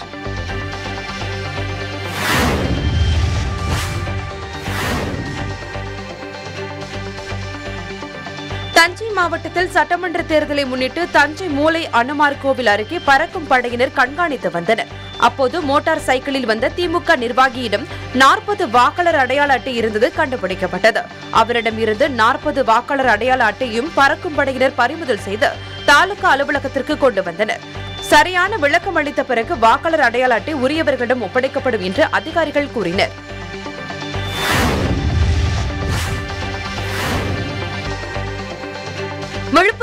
தஞ்சை மாவட்டத்தில் சட்டமன்ற தேர்தலை முன்னிட்டு தஞ்சை மூலை அனுமார் கோவில் அருகே பறக்கும் படையினர் கண்காணித்து வந்தனர். அப்போது மோட்டார் சைக்கிளில் வந்த திமுக நிர்வாகியிடம் நாற்பது வாக்காளர் அடையாள அட்டை இருந்தது கண்டுபிடிக்கப்பட்டது. அவரிடம் இருந்து நாற்பது வாக்காளர் அடையாள அட்டையும் பறக்கும் படையினர் பறிமுதல் செய்து தாலுகா அலுவலகத்திற்கு கொண்டு வந்தனர். சரியான விளக்கம் அளித்த பிறகு வாக்காளர் அடையாள அட்டை உரியவர்களிடம் ஒப்படைக்கப்படும் என்று அதிகாரிகள் கூறினர்.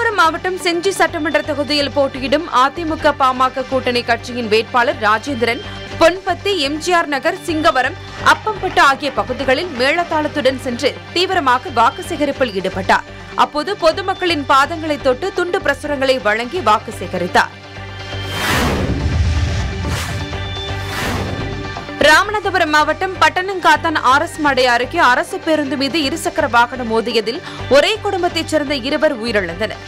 விழுப்புரம் மாவட்டம் செஞ்சி சட்டமன்ற தொகுதியில் போட்டியிடும் அதிமுக பாமக கூட்டணி கட்சியின் வேட்பாளர் ராஜேந்திரன் பொன்பத்தி, எம்ஜிஆர் நகர், சிங்கவரம், அப்பம்பட்டு ஆகிய பகுதிகளில் மேளதாளத்துடன் சென்று தீவிரமாக வாக்கு சேகரிப்பில் ஈடுபட்டார். அப்போது பொதுமக்களின் பாதங்களை தொட்டு துண்டு பிரசுரங்களை வழங்கி வாக்கு சேகரித்தார். ராமநாதபுரம் மாவட்டம் பட்டணங்காத்தான் ஆர் எஸ் மடை அருகே அரசு பேருந்து மீது இருசக்கர வாகனம் மோதியதில் ஒரே குடும்பத்தைச் சேர்ந்த இருவர் உயிரிழந்தனர்.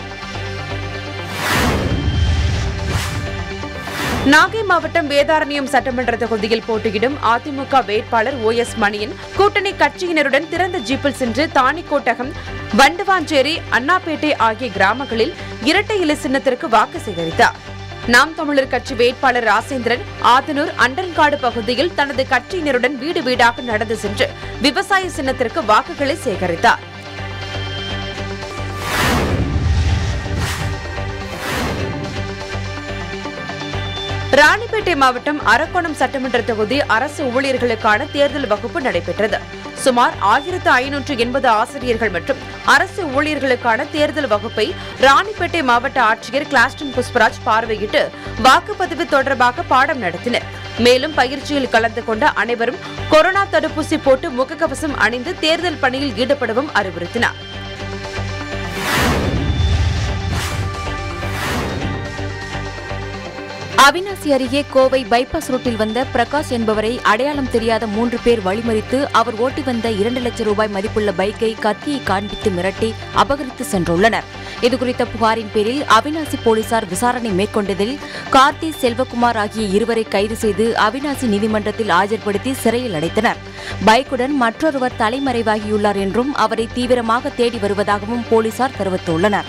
நாகை மாவட்டம் வேதாரண்யம் சட்டமன்ற தொகுதியில் போட்டியிடும் அதிமுக வேட்பாளர் ஓ எஸ் மணியன் கூட்டணி கட்சியினருடன் திறந்த ஜீப்பில் சென்று தாணிக்கோட்டகம், வண்டுவாஞ்சேரி, அண்ணாப்பேட்டை ஆகிய கிராமங்களில் இரட்டை இலை சின்னத்திற்கு வாக்கு சேகரித்தார். நாம் தமிழர் கட்சி வேட்பாளர் ராசேந்திரன் ஆதனூர், அண்டன்காடு பகுதியில் தனது கட்சியினருடன் வீடு வீடாக நடந்து சென்று விவசாய சின்னத்திற்கு வாக்குகளை சேகரித்தார். ராணிப்பேட்டை மாவட்டம் அரக்கோணம் சட்டமன்ற தொகுதி அரசு ஊழியர்களுக்கான தேர்தல் வகுப்பு நடைபெற்றது. சுமார் ஆயிரத்து ஐநூற்று எண்பது ஆசிரியர்கள் மற்றும் அரசு ஊழியர்களுக்கான தேர்தல் வகுப்பை ராணிப்பேட்டை மாவட்ட ஆட்சியர் கிளாஸ்டன் புஷ்பராஜ் பார்வையிட்டு வாக்குப்பதிவு தொடர்பாக பாடம் நடத்தினர். மேலும் பயிற்சியில் கலந்து கொண்ட அனைவரும் கொரோனா தடுப்பூசி போட்டு முகக்கவசம் அணிந்து தேர்தல் பணியில் ஈடுபடவும் அறிவுறுத்தினார். அவிநாசி அருகே கோவை பைபாஸ் ரோட்டில் வந்த பிரகாஷ் என்பவரை அடையாளம் தெரியாத மூன்று பேர் வழிமறித்து அவர் ஓட்டி வந்த இரண்டு லட்சம் ரூபாய் மதிப்புள்ள பைக்கை கத்தியை காண்பித்து மிரட்டி அபகரித்து சென்றுள்ளனர். இதுகுறித்த புகாரின் பேரில் அவிநாசி போலீசார் விசாரணை மேற்கொண்டதில் கார்த்தி, செல்வகுமார் ஆகிய இருவரை கைது செய்து அவிநாசி நீதிமன்றத்தில் ஆஜர்படுத்தி சிறையில் அடைத்தனர். பைக்குடன் மற்றொருவர் தலைமறைவாகியுள்ளார் என்றும் அவரை தீவிரமாக தேடி வருவதாகவும் போலீசார் தெரிவித்துள்ளனர்.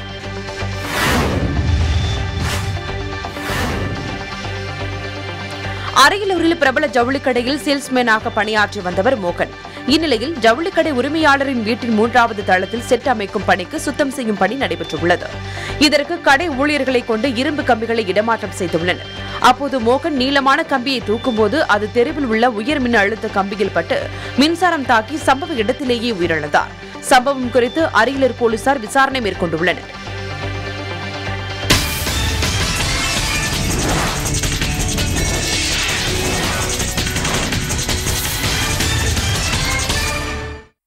அரியலூரில் பிரபல ஜவுளிக்கடையில் சேல்ஸ்மேனாக பணியாற்றி வந்தவர் மோகன். இந்நிலையில் ஜவுளிக்கடை உரிமையாளரின் வீட்டின் மூன்றாவது தளத்தில் செட் அமைக்கும் பணிக்கு சுத்தம் செய்யும் பணி நடைபெற்றுள்ளது. இதற்கு கடை ஊழியர்களை கொண்டு இரும்பு கம்பிகளை இடமாற்றம் செய்துள்ளனர். அப்போது மோகன் நீளமான கம்பியை தூக்கும்போது அது தெருவில் உள்ள உயர் மின் அழுத்த கம்பியில் பட்டு மின்சாரம் தாக்கி சம்பவ இடத்திலேயே உயிரிழந்தார். சம்பவம் குறித்து அரியலூர் போலீசார் விசாரணை மேற்கொண்டுள்ளனர்.